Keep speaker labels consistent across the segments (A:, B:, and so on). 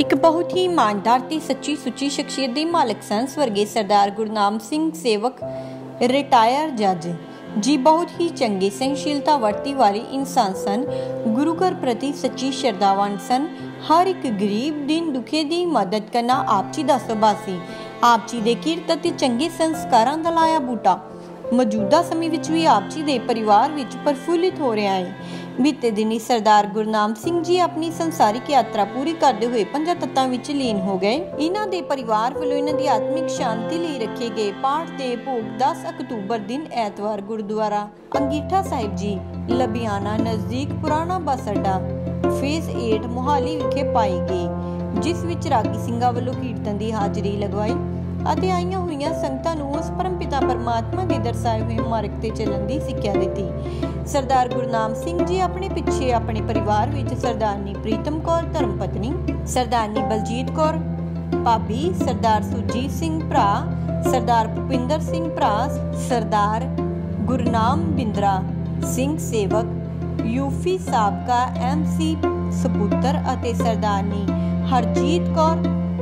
A: एक बहुत ही ईमानदार ते सच्ची सुच्ची शख्सियत के मालिक सन स्वर्गीय सरदार गुरनाम सिंह सेवक रिटायर जज जी बहुत ही चंगे सहनशीलता वरती वाले इंसान सन। गुरु घर प्रति सच्ची श्रद्धावान सन। हर एक गरीब दिन दुखे की मदद करना आप जी का सुभाव सी। आप जी के किरत ते चंगे संस्कारां दा लाया बूटा मौजूदा समय विच भी आप जी के परिवार विच प्रफुल्लित हो रहा है। बीते दिनी सरदार गुरनाम सिंह जी अपनी संसारिक यात्रा पूरी करते हुए 5 तत्तां विच लीन हो गए। इन्हां दे परिवार वालों इन्हां दी आत्मिक शांति लई रखे गए पाठ ते भोग 10 अक्तूबर दिन ऐतवार गुरुद्वारा अंगीठा साहिब जी लबियाना नज़दीक पुराना बस अड्डा फेज 8 मोहाली विखे पाई गई, जिस विच रागी ਸਿੰਘਾਂ ਵੱਲੋਂ कीर्तन की हाजरी लगवाई ਅਤੇ ਆਈਆਂ ਹੋਈਆਂ ਸੰਗਤਾਂ ਨੂੰ ਉਸ ਪਰਮਪਿਤਾ ਪਰਮਾਤਮਾ ਦੇ ਦਰਸਾਏ ਹੋਏ ਮਾਰਗ ਤੇ ਚੱਲਣ ਦੀ ਸਿੱਖਿਆ ਦਿੱਤੀ। ਸਰਦਾਰ ਗੁਰਨਾਮ ਸਿੰਘ ਜੀ ਆਪਣੇ ਪਿੱਛੇ ਆਪਣੇ ਪਰਿਵਾਰ ਵਿੱਚ ਸਰਦਾਰਨੀ ਪ੍ਰੀਤਮ ਕੌਰ ਧਰਮ ਪਤਨੀ, ਸਰਦਾਰਨੀ ਬਲਜੀਤ ਕੌਰ ਭਾਬੀ, ਸਰਦਾਰ ਸੁਰਜੀਤ ਸਿੰਘ ਭਰਾ, ਸਰਦਾਰ ਭੁਪਿੰਦਰ ਸਿੰਘ ਭਰਾ, ਸਰਦਾਰ ਗੁਰਨਾਮ ਬਿੰਦਰਾ ਸਿੰਘ ਸੇਵਕ ਯੂਪੀ ਸਾਬਕਾ MC ਸਪੁੱਤਰ ਅਤੇ ਸਰਦਾਰਨੀ ਹਰਜੀਤ ਕੌਰ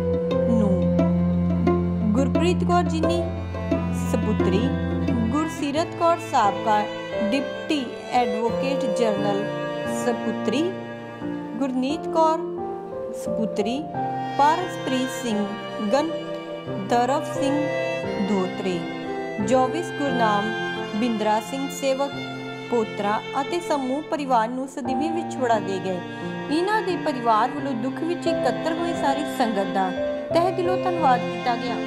A: गुरप्रीत कौर जिनी सपुत्री, गुरसीरत कौर साबका डिप्टी एडवोकेट जनरल सपुत्री, गुरनीत कौर सपुत्री, पारसप्रीत सिंह गणधरव सिंह धोत्रे, जोविस गुरनाम बिंद्रा सिंह सेवक पोतरा ਅਤੇ ਸਮੂਹ परिवार ਨੂੰ सदीवी ਵਿੱਚ ਛੁੜਾ ਦੇ ਗਏ। ਇਹਨਾਂ ਦੇ परिवार ਵੱਲੋਂ ਦੁੱਖ ਵਿੱਚ ਇਕੱਤਰ ਹੋਈ ਸਾਰੀ ਸੰਗਤ ਦਾ ਤਹਿ ਦਿਲੋਂ ਧੰਨਵਾਦ ਕੀਤਾ ਗਿਆ।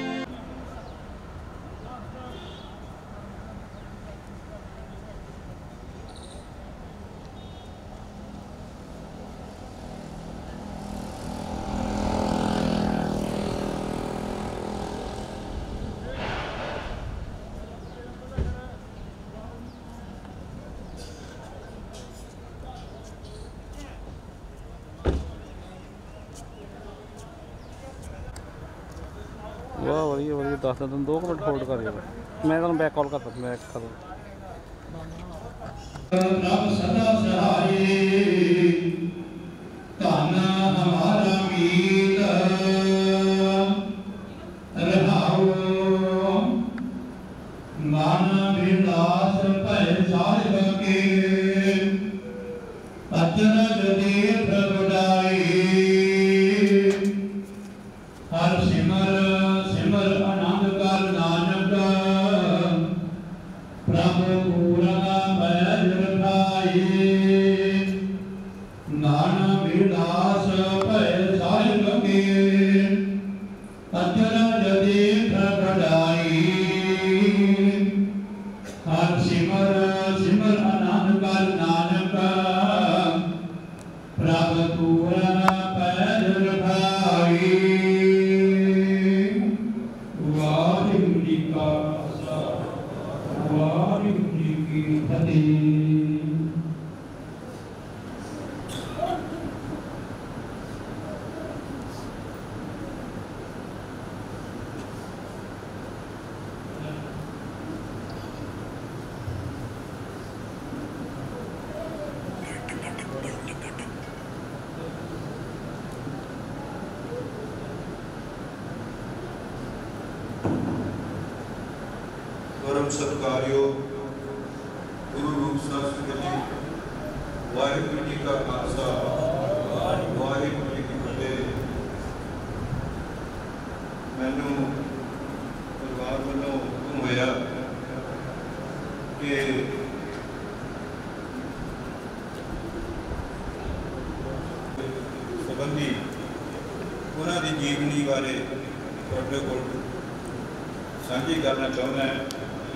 B: वाह वधिया वधिया दस दिन 2 मिनट होल्ड कर मैं तुहानूं बैक कॉल करता मैं कर
C: रब सदा सहारे धन हमारा मीत रहाओ मान विलास भय साहिब के अचरज देव प्रगटाए हर सिमर सिमर आनंद कर नानक प्रभु पूरा पैज रखाए नाना विलास भय साहिब के अचरज देख बढ़ाई हर सिमर सिमर आनंद कर नानक प्रभु पूरा पैज रखाए। वाहिगुरू जी का खालसा वाहिगुरू जी की फतेह।
D: परम सत्कारयोग गुरु रूप शास्त्री जी वाहिगुरू जी का खालसा वाहिगुरू जी की फतेह। मैनू परिवार वालों हुक्म होया कि संबंधी उन्हां दी जीवनी बारे तुहाडे कोल साझी करना चाहुंदा है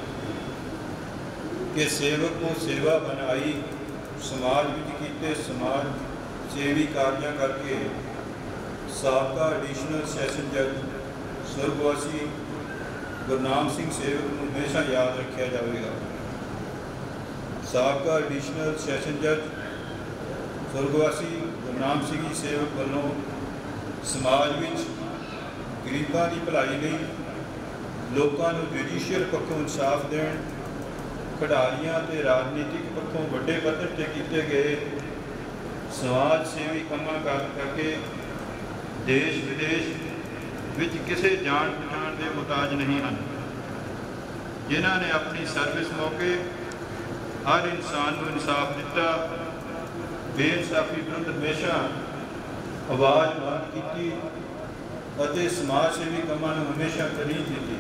D: कि सेवक को सेवा बनाई समाज विच कीते समाज सेवी कार्यां करके साबका एडिशनल सैशन जज स्वर्गवासी गुरनाम सिंह सेवक को हमेशा याद रखा जाएगा। साबका एडिशनल सैशन जज स्वर्गवासी गुरनाम सिंह जी सेवक वालों समाज विच गरीबां दी भलाई लई लोकां नूं जुडिशियल पक्षों इंसाफ देण खिडारियां ते राजनीतिक पक्षों वड्डे पद्धर ते कीते गए समाज सेवी कामां करके ਦੇਸ਼ ਵਿਦੇਸ਼ ਵਿੱਚ ਕਿਸੇ ਜਾਣ ਪਛਾਣ ਦੇ ਮੁਤਾਜ ਨਹੀਂ ਹਨ, ਜਿਨ੍ਹਾਂ ਨੇ ਆਪਣੀ ਸਰਵਿਸ ਮੌਕੇ ਹਰ ਇਨਸਾਨ ਨੂੰ ਇਨਸਾਫ ਦਿੱਤਾ, ਬੇਇਨਸਾਫੀ ਵਿਰੁੱਧ ਹਮੇਸ਼ਾ ਆਵਾਜ਼ ਬੁਲੰਦ ਕੀਤੀ ਅਤੇ ਸਮਾਜ ਸੇਵੀ ਕੰਮਾਂ ਨੂੰ ਹਮੇਸ਼ਾ ਤਰਜੀਹ ਦਿੱਤੀ।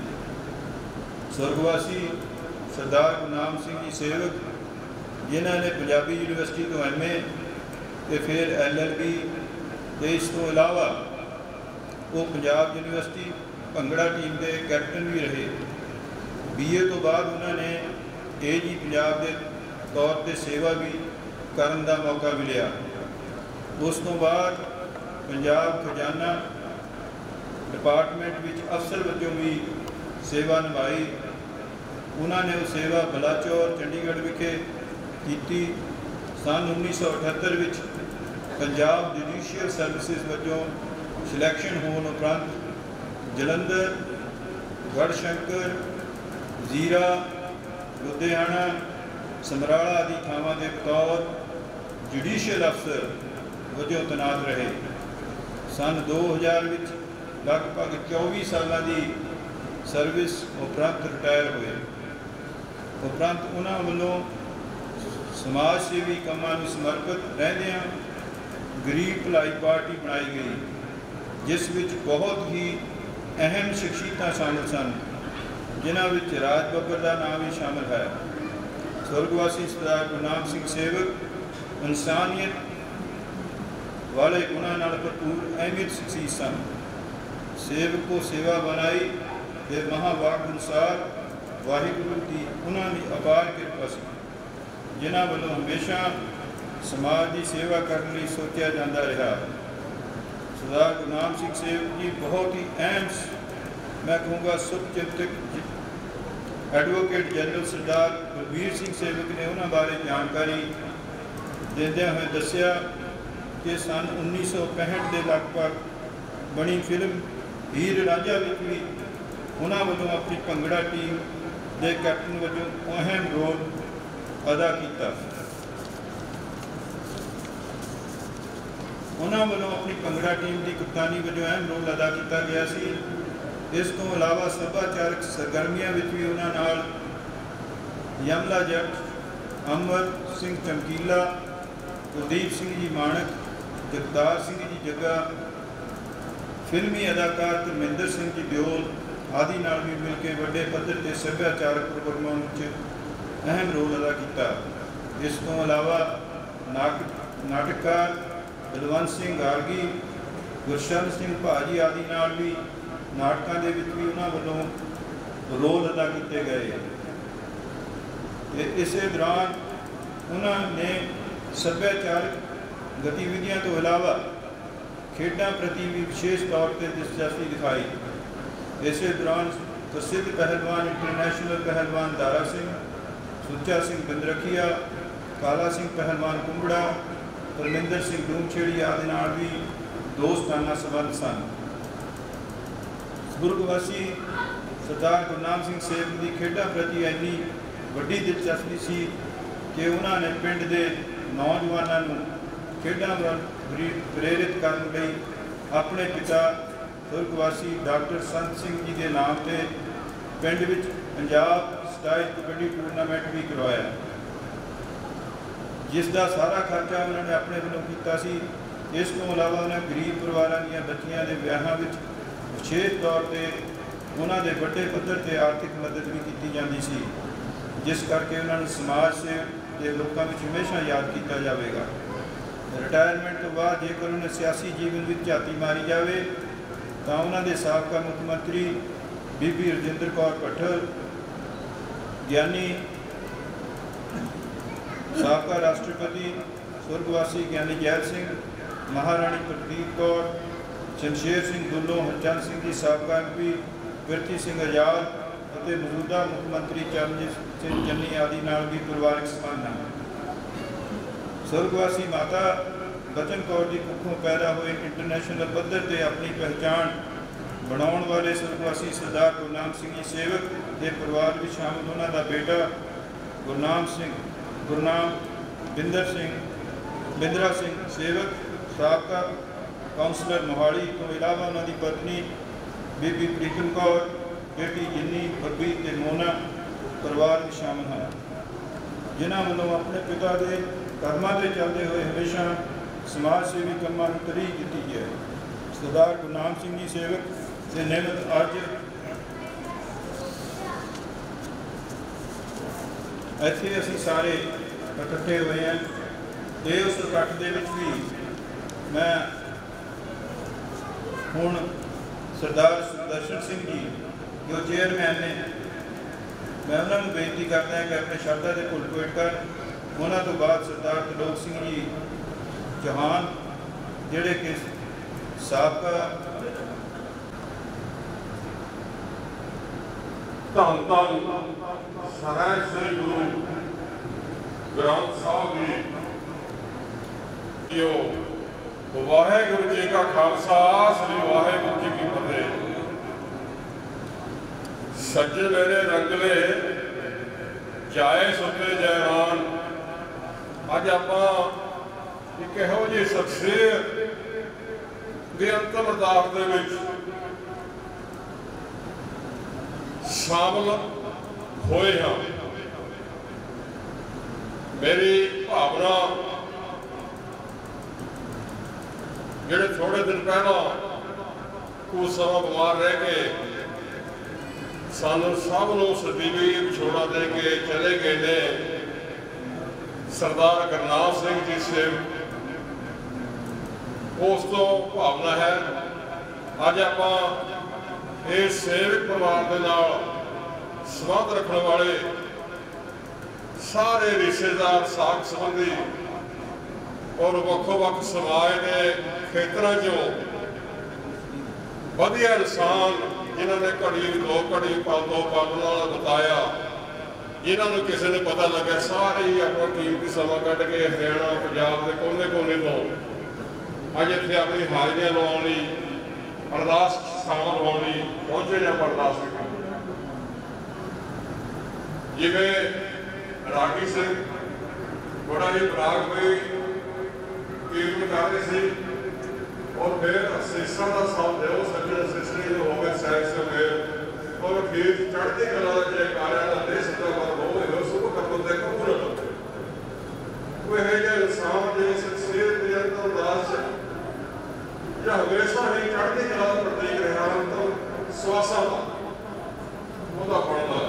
D: ਸਵਰਗਵਾਸੀ ਸਰਦਾਰ ਗੁਰਨਾਮ ਸਿੰਘ ਜੀ ਸੇਵਕ, ਜਿਨ੍ਹਾਂ ਨੇ ਪੰਜਾਬੀ ਯੂਨੀਵਰਸਿਟੀ ਤੋਂ MA ਅਤੇ ਫਿਰ LLB ਅਤੇ ਇਸ ਤੋਂ ਇਲਾਵਾ ਉਹ ਪੰਜਾਬ ਯੂਨੀਵਰਸਿਟੀ ਭੰਗੜਾ ਟੀਮ ਦੇ ਕੈਪਟਨ ਵੀ ਰਹੇ। BA ਤੋਂ ਬਾਅਦ ਉਹਨਾਂ ਨੇ AG ਪੰਜਾਬ ਦੇ ਤੌਰ 'ਤੇ ਸੇਵਾ ਵੀ ਕਰਨ ਦਾ ਮੌਕਾ ਮਿਲਿਆ। ਉਸ ਤੋਂ ਬਾਅਦ ਪੰਜਾਬ ਖਜ਼ਾਨਾ ਡਿਪਾਰਟਮੈਂਟ ਵਿੱਚ ਅਫਸਰ ਵਜੋਂ ਵੀ ਸੇਵਾ ਨਿਭਾਈ। ਉਹਨਾਂ ਨੇ ਉਹ ਸੇਵਾ ਬਲਾਚੌਰ ਚੰਡੀਗੜ੍ਹ ਵਿਖੇ ਕੀਤੀ। ਸੰਨ 1978 ਵਿੱਚ ਪੰਜਾਬ ਜੁਡੀਸ਼ੀਅਲ ਸਰਵਿਸਿਜ਼ ਵਜੋਂ ਸਿਲੈਕਸ਼ਨ ਹੋਣ ਉਪਰੰਤ ਜਲੰਧਰ, ਗੜ੍ਹਸ਼ੰਕਰ, ਜ਼ੀਰਾ, ਲੁਧਿਆਣਾ, ਸਮਰਾਲਾ ਆਦਿ ਥਾਵਾਂ ਦੇ ਬਤੌਰ ਜੁਡੀਸ਼ੀਅਲ ਅਫਸਰ ਵਜੋਂ ਤੈਨਾਤ ਰਹੇ। ਸੰਨ 2000 ਵਿੱਚ ਲਗਭਗ 24 ਸਾਲਾਂ ਦੀ ਸਰਵਿਸ ਉਪਰੰਤ ਰਿਟਾਇਰ ਹੋਏ। ਉਪਰੰਤ ਉਹਨਾਂ ਵੱਲੋਂ ਸਮਾਜ ਸੇਵੀ ਕੰਮਾਂ ਨੂੰ ਸਮਰਪਿਤ ਰਹਿੰਦਿਆਂ ਗਰੀਬ ਭਲਾਈ ਪਾਰਟੀ ਬਣਾਈ ਗਈ, ਜਿਸ ਵਿੱਚ ਬਹੁਤ ਹੀ ਅਹਿਮ ਸ਼ਖਸੀਅਤਾਂ ਸ਼ਾਮਿਲ ਸਨ, ਜਿਨ੍ਹਾਂ ਵਿੱਚ ਰਾਜ ਬੱਬਰ ਦਾ ਨਾਮ ਵੀ ਸ਼ਾਮਿਲ ਹੈ। ਸਵਰਗਵਾਸੀ ਸਰਦਾਰ ਗੁਰਨਾਮ ਸਿੰਘ ਸੇਵਕ ਇਨਸਾਨੀਅਤ ਵਾਲੇ ਗੁਣਾਂ ਨਾਲ ਭਰਪੂਰ ਅਹਿਮੀਅਤ ਸ਼ਖਸੀਅਤ ਸਨ। ਸੇਵਕ ਕੋ ਸੇਵਾ ਬਣਾਈ ਦੇ ਮਹਾਵਾਕ ਅਨੁਸਾਰ ਵਾਹਿਗੁਰੂ ਦੀ ਉਹਨਾਂ ਦੀ ਅਪਾਰ ਕਿਰਪਾ ਸੀ, ਜਿਨ੍ਹਾਂ ਵੱਲੋਂ ਹਮੇਸ਼ਾ ਸਮਾਜ ਦੀ ਸੇਵਾ ਕਰਨ ਲਈ ਸੋਚਿਆ ਜਾਂਦਾ ਰਿਹਾ। ਸਰਦਾਰ ਗੁਰਨਾਮ ਸਿੰਘ ਸੇਵਕ ਜੀ ਬਹੁਤ ਹੀ ਅਹਿਮ, ਮੈਂ ਕਹੂੰਗਾ ਸੁਚਿੰਤਕ ਐਡਵੋਕੇਟ ਜਨਰਲ ਸਰਦਾਰ ਬਲਬੀਰ ਸਿੰਘ ਸੇਵਕ ਨੇ ਉਹਨਾਂ ਬਾਰੇ ਜਾਣਕਾਰੀ ਦਿੰਦਿਆਂ ਹੋਏ ਦੱਸਿਆ ਕਿ ਸੰਨ 1965 ਦੇ ਲਗਭਗ ਬਣੀ ਫਿਲਮ ਹੀਰ ਰਾਂਝਾ ਵਿੱਚ ਵੀ ਉਹਨਾਂ ਵੱਲੋਂ ਆਪਣੀ ਭੰਗੜਾ ਟੀਮ ਦੇ ਕੈਪਟਨ ਵਜੋਂ ਅਹਿਮ ਰੋਲ ਅਦਾ ਕੀਤਾ। ਉਹਨਾਂ ਵੱਲੋਂ ਆਪਣੀ ਭੰਗੜਾ ਟੀਮ ਦੀ ਕਪਤਾਨੀ ਵਜੋਂ ਅਹਿਮ ਰੋਲ ਅਦਾ ਕੀਤਾ ਗਿਆ ਸੀ। ਇਸ ਤੋਂ ਇਲਾਵਾ ਸੱਭਿਆਚਾਰਕ ਸਰਗਰਮੀਆਂ ਵਿੱਚ ਵੀ ਉਹਨਾਂ ਨਾਲ ਯਮਲਾ ਜੱਟ, ਅਮਰ ਸਿੰਘ ਚਮਕੀਲਾ, ਕੁਲਦੀਪ ਸਿੰਘ ਜੀ ਮਾਣਕ, ਜਗਤਾਰ ਸਿੰਘ ਜੀ ਜੱਗਾ, ਫਿਲਮੀ ਅਦਾਕਾਰ ਧਰਮਿੰਦਰ ਸਿੰਘ ਜੀ ਦਿਓਲ ਆਦਿ ਨਾਲ ਵੀ ਮਿਲ ਕੇ ਵੱਡੇ ਪੱਧਰ 'ਤੇ ਸੱਭਿਆਚਾਰਕ ਪ੍ਰੋਗਰਾਮਾਂ ਵਿੱਚ ਅਹਿਮ ਰੋਲ ਅਦਾ ਕੀਤਾ। ਇਸ ਤੋਂ ਇਲਾਵਾ ਨਾਟਕਕਾਰ ਬਲਵੰਤ ਸਿੰਘ ਗਾਰਗੀ, ਗੁਰਸ਼ਰਨ ਸਿੰਘ ਭਾਜੀ ਆਦਿ ਨਾਲ ਵੀ ਨਾਟਕਾਂ ਦੇ ਵਿੱਚ ਵੀ ਉਹਨਾਂ ਵੱਲੋਂ ਰੋਲ ਅਦਾ ਕੀਤੇ ਗਏ। ਇਸੇ ਦੌਰਾਨ ਉਹਨਾਂ ਨੇ ਸੱਭਿਆਚਾਰਕ ਗਤੀਵਿਧੀਆਂ ਤੋਂ ਇਲਾਵਾ ਖੇਡਾਂ ਪ੍ਰਤੀ ਵੀ ਵਿਸ਼ੇਸ਼ ਤੌਰ 'ਤੇ ਦਿਲਚਸਪੀ ਦਿਖਾਈ। ਇਸੇ ਦੌਰਾਨ ਪ੍ਰਸਿੱਧ ਪਹਿਲਵਾਨ ਇੰਟਰਨੈਸ਼ਨਲ ਪਹਿਲਵਾਨ ਦਾਰਾ ਸਿੰਘ, ਸੁੱਚਾ ਸਿੰਘ ਬਿੰਦਰਖੀਆ, ਕਾਲਾ ਸਿੰਘ ਪਹਿਲਵਾਨ ਕੁੰਬੜਾ, ਧਰਮਿੰਦਰ ਸਿੰਘ ਡੂਮਛੇੜੀ ਆਦਿ ਨਾਲ ਵੀ ਦੋਸਤਾਨਾ ਸੰਬੰਧ ਸਨ। ਸਵਰਗਵਾਸੀ ਸਰਦਾਰ ਗੁਰਨਾਮ ਸਿੰਘ ਸੇਵਕ ਦੀ ਖੇਡਾਂ ਪ੍ਰਤੀ ਇੰਨੀ ਵੱਡੀ ਦਿਲਚਸਪੀ ਸੀ ਕਿ ਉਹਨਾਂ ਨੇ ਪਿੰਡ ਦੇ ਨੌਜਵਾਨਾਂ ਨੂੰ ਖੇਡਾਂ ਵੱਲ ਪ੍ਰੇਰਿਤ ਕਰਨ ਲਈ ਆਪਣੇ ਪਿਤਾ ਸਵਰਗਵਾਸੀ ਡਾਕਟਰ ਸੰਤ ਸਿੰਘ ਜੀ ਦੇ ਨਾਮ 'ਤੇ ਪਿੰਡ ਵਿੱਚ ਪੰਜਾਬ ਸਟਾਈਲ ਕਬੱਡੀ ਟੂਰਨਾਮੈਂਟ ਵੀ ਕਰਵਾਇਆ, ਜਿਸ ਦਾ ਸਾਰਾ ਖਰਚਾ ਉਹਨਾਂ ਨੇ ਆਪਣੇ ਵੱਲੋਂ ਕੀਤਾ ਸੀ। ਇਸ ਤੋਂ ਇਲਾਵਾ ਉਹਨਾਂ ਗਰੀਬ ਪਰਿਵਾਰਾਂ ਦੀਆਂ ਬੱਚੀਆਂ ਦੇ ਵਿਆਹਾਂ ਵਿੱਚ ਵਿਸ਼ੇਸ਼ ਤੌਰ 'ਤੇ ਉਹਨਾਂ ਦੇ ਵੱਡੇ ਪੱਧਰ 'ਤੇ ਆਰਥਿਕ ਮਦਦ ਵੀ ਕੀਤੀ ਜਾਂਦੀ ਸੀ, ਜਿਸ ਕਰਕੇ ਉਹਨਾਂ ਨੂੰ ਸਮਾਜ ਸੇਵਾ ਦੇ ਲੋਕਾਂ ਵਿੱਚ ਹਮੇਸ਼ਾ ਯਾਦ ਕੀਤਾ ਜਾਵੇਗਾ। ਰਿਟਾਇਰਮੈਂਟ ਤੋਂ ਬਾਅਦ ਜੇਕਰ ਉਹਨੇ ਸਿਆਸੀ ਜੀਵਨ ਵਿੱਚ ਝਾਤੀ ਮਾਰੀ ਜਾਵੇ ਤਾਂ ਉਹਨਾਂ ਦੇ ਸਾਬਕਾ ਮੁੱਖ ਮੰਤਰੀ ਬੀਬੀ ਰਜਿੰਦਰ ਕੌਰ ਭੱਠਲ, ਗਿਆਨੀ ਸਾਬਕਾ ਰਾਸ਼ਟਰਪਤੀ ਸਵਰਗਵਾਸੀ ਗਿਆਨੀ ਜੈਲ ਸਿੰਘ, ਮਹਾਰਾਣੀ ਪ੍ਰਦੀਪ ਕੌਰ, ਸ਼ਮਸ਼ੇਰ ਸਿੰਘ ਦੁੱਲੋਂ, ਹਰਚੰਦ ਸਿੰਘ ਜੀ ਸਾਬਕਾ MP, ਪ੍ਰਿਥੀ ਸਿੰਘ ਆਜ਼ਾਦ ਅਤੇ ਮੌਜੂਦਾ ਮੁੱਖ ਮੰਤਰੀ ਚਰਨਜੀਤ ਸਿੰਘ ਚੰਨੀ ਆਦਿ ਨਾਲ ਵੀ ਪਰਿਵਾਰਕ ਸੰਬੰਧ ਹਨ। ਸਵਰਗਵਾਸੀ ਮਾਤਾ ਬਚਨ ਕੌਰ ਦੀ ਕੁੱਖੋਂ ਪੈਦਾ ਹੋਏ ਇੰਟਰਨੈਸ਼ਨਲ ਪੱਧਰ 'ਤੇ ਆਪਣੀ ਪਹਿਚਾਣ ਬਣਾਉਣ ਵਾਲੇ ਸਵਰਗਵਾਸੀ ਸਰਦਾਰ ਗੁਰਨਾਮ ਸਿੰਘ ਜੀ ਸੇਵਕ ਦੇ ਪਰਿਵਾਰ ਵਿੱਚ ਸ਼ਾਮਿਲ ਉਹਨਾਂ ਦਾ ਬੇਟਾ ਗੁਰਨਾਮ ਬਿੰਦਰਾ ਸਿੰਘ ਸੇਵਕ, ਸਾਬਕਾ ਕਾਉਂਸਲਰ ਮੋਹਾਲੀ ਤੋਂ ਇਲਾਵਾ ਉਹਨਾਂ ਦੀ ਪਤਨੀ ਬੀਬੀ ਪ੍ਰੀਤਮ ਕੌਰ, ਬੇਟੀ ਜਿੰਨੀ, ਬੱਬੀ ਤੇ ਮੋਨਾ ਪਰਿਵਾਰ ਵਿੱਚ ਸ਼ਾਮਲ ਹਨ, ਜਿਨ੍ਹਾਂ ਵੱਲੋਂ ਆਪਣੇ ਪਿਤਾ ਦੇ ਕਰਮਾਂ 'ਤੇ ਚੱਲਦੇ ਹੋਏ ਹਮੇਸ਼ਾ ਸਮਾਜ ਸੇਵੀ ਕੰਮਾਂ ਨੂੰ ਤਰਜੀਹ ਦਿੱਤੀ ਹੈ। ਸਰਦਾਰ ਗੁਰਨਾਮ ਸਿੰਘ ਜੀ ਸੇਵਕ ਦੇ ਨਿਮਤ ਅੱਜ ਇੱਥੇ ਅਸੀਂ ਸਾਰੇ ਇਕੱਠੇ ਹੋਏ ਹਾਂ। ਇਹ ਉਸ ਇਕੱਠ ਦੇ ਵਿੱਚ ਵੀ ਮੈਂ ਹੁਣ ਸਰਦਾਰ ਸੁਦਰਸ਼ਨ ਸਿੰਘ ਜੀ ਜੋ ਚੇਅਰਮੈਨ ਨੇ, ਮੈਂ ਉਹਨਾਂ ਨੂੰ ਬੇਨਤੀ ਕਰਦਾ ਹਾਂ ਕਿ ਆਪਣੇ ਸ਼ਬਦਾਂ ਦੇ ਭੁੱਲ ਭੇਟ ਕਰਨ। ਉਹਨਾਂ ਤੋਂ ਬਾਅਦ ਸਰਦਾਰ ਤਲੋਕ ਸਿੰਘ ਜੀ ਜਹਾਨ, ਜਿਹੜੇ ਕਿ ਸਾਬਕਾ
E: ਧੰਨ ਧੰਨ ਸਹਿਜ ਸ੍ਰੀ ਗੁਰੂ ਗ੍ਰੰਥ ਸਾਹਿਬ ਜੀ, ਵਾਹਿਗੁਰੂ ਜੀ ਕਾ ਖਾਲਸਾ, ਸ੍ਰੀ ਵਾਹਿਗੁਰੂ ਜੀ ਕੀ ਫਤਿਹ। ਸੱਜੇ ਮੇਰੇ ਰੰਗਲੇ ਜਾਏ ਸੁਤੇ ਜੈਵਾਨ। ਅੱਜ ਆਪਾਂ ਇੱਕ ਇਹੋ ਜਿਹੀ ਸ਼ਖਸੀਅਤ ਦੇ ਅੰਤਮ ਅਰਦਾਸ ਦੇ ਵਿੱਚ ਸ਼ਾਮਲ ਹੋਏ ਹਾਂ। ਮੇਰੀ ਭਾਵਨਾ ਜਿਹੜੇ ਥੋੜੇ ਦਿਨ ਪਹਿਲਾਂ ਕੁਝ ਸਮਾਂ ਬਿਮਾਰ ਰਹਿ ਕੇ ਸਾਨੂੰ ਸਭ ਨੂੰ ਸਦੀਵੀ ਵਿਛੋੜਾ ਦੇ ਕੇ ਚਲੇ ਗਏ ਨੇ, ਸਰਦਾਰ ਗੁਰਨਾਮ ਸਿੰਘ ਜੀ ਸੇਵਕ। ਉਸ ਤੋਂ ਭਾਵਨਾ ਹੈ ਅੱਜ ਆਪਾਂ ਇਸ ਸੇਵਕ ਪਰਿਵਾਰ ਦੇ ਨਾਲ ਸੰਬੰਧ ਰੱਖਣ ਵਾਲੇ ਸਾਰੇ ਰਿਸ਼ਤੇਦਾਰ, ਸਾਕ ਸੰਬੰਧੀ ਔਰ ਵੱਖੋ ਵੱਖ ਸਮਾਜ ਦੇ ਖੇਤਰਾਂ 'ਚੋਂ ਵਧੀਆ ਇਨਸਾਨ, ਜਿਨ੍ਹਾਂ ਨੇ ਘੜੀ ਦੋ ਘੜੀ ਦੋ ਪਲ ਨਾਲ ਬਤਾਇਆ, ਜਿਨ੍ਹਾਂ ਨੂੰ ਕਿਸੇ ਨੇ ਪਤਾ ਲੱਗਿਆ, ਸਾਰੇ ਹੀ ਆਪਣਾ ਕੀਮਤੀ ਸਮਾਂ ਕੱਢ ਕੇ ਹਰਿਆਣਾ, ਪੰਜਾਬ ਦੇ ਕੋਨੇ-ਕੋਨੇ ਤੋਂ ਅੱਜ ਇੱਥੇ ਆਪਣੀ ਹਾਜ਼ਰੀਆਂ ਲਵਾਉਣ ਲਈ, ਅਰਦਾਸ ਸ਼ਾਮਲ ਹੋਣ ਲਈ ਪਹੁੰਚੇ ਜਾਂ ਅਰਦਾਸ ਕੀਤੀ। ਜਿਵੇਂ ਰਾਗੀ ਸਿੰਘ ਬੜਾ ਹੀ ਪ੍ਰਾਗ ਹੋਈ ਕੀਰਤਨ ਕਰ ਰਹੇ ਸੀ, ਔਰ ਫਿਰ ਅਸੀਸਾਂ ਦਾ ਸਾਥ ਦਿਓ ਸੱਜਣ ਅਸੀਸੀ ਜੋ ਹੋਵੇ ਸਹਿਜ ਸਮੇਤ, ਔਰ ਫਿਰ ਚੜ੍ਹਦੀ ਕਲਾ ਦਾ ਜੈਕਾਰਿਆਂ ਦਾ ਦੇਸ਼ ਦਾ ਵਰ ਹੋਵੇ ਸੁਭ ਕਰਮ ਦੇ ਕਬੂਲ। ਉਹ ਇਹ ਜਿਹਾ ਇਨਸਾਨ ਜਿਹੜੀ ਸ਼ਖਸੀਅਤ ਦੇ ਅੰਦਰ ਉਦਾਸ ਜਾਂ ਹਮੇਸ਼ਾ ਹੀ ਚੜ੍ਹਦੀ ਕਲਾ ਦਾ ਪ੍ਰਤੀਕ ਰਿਹਾ, ਤਾਂ ਸਵਾਸਾਂ ਦਾ ਉਹਦਾ ਬਣਦਾ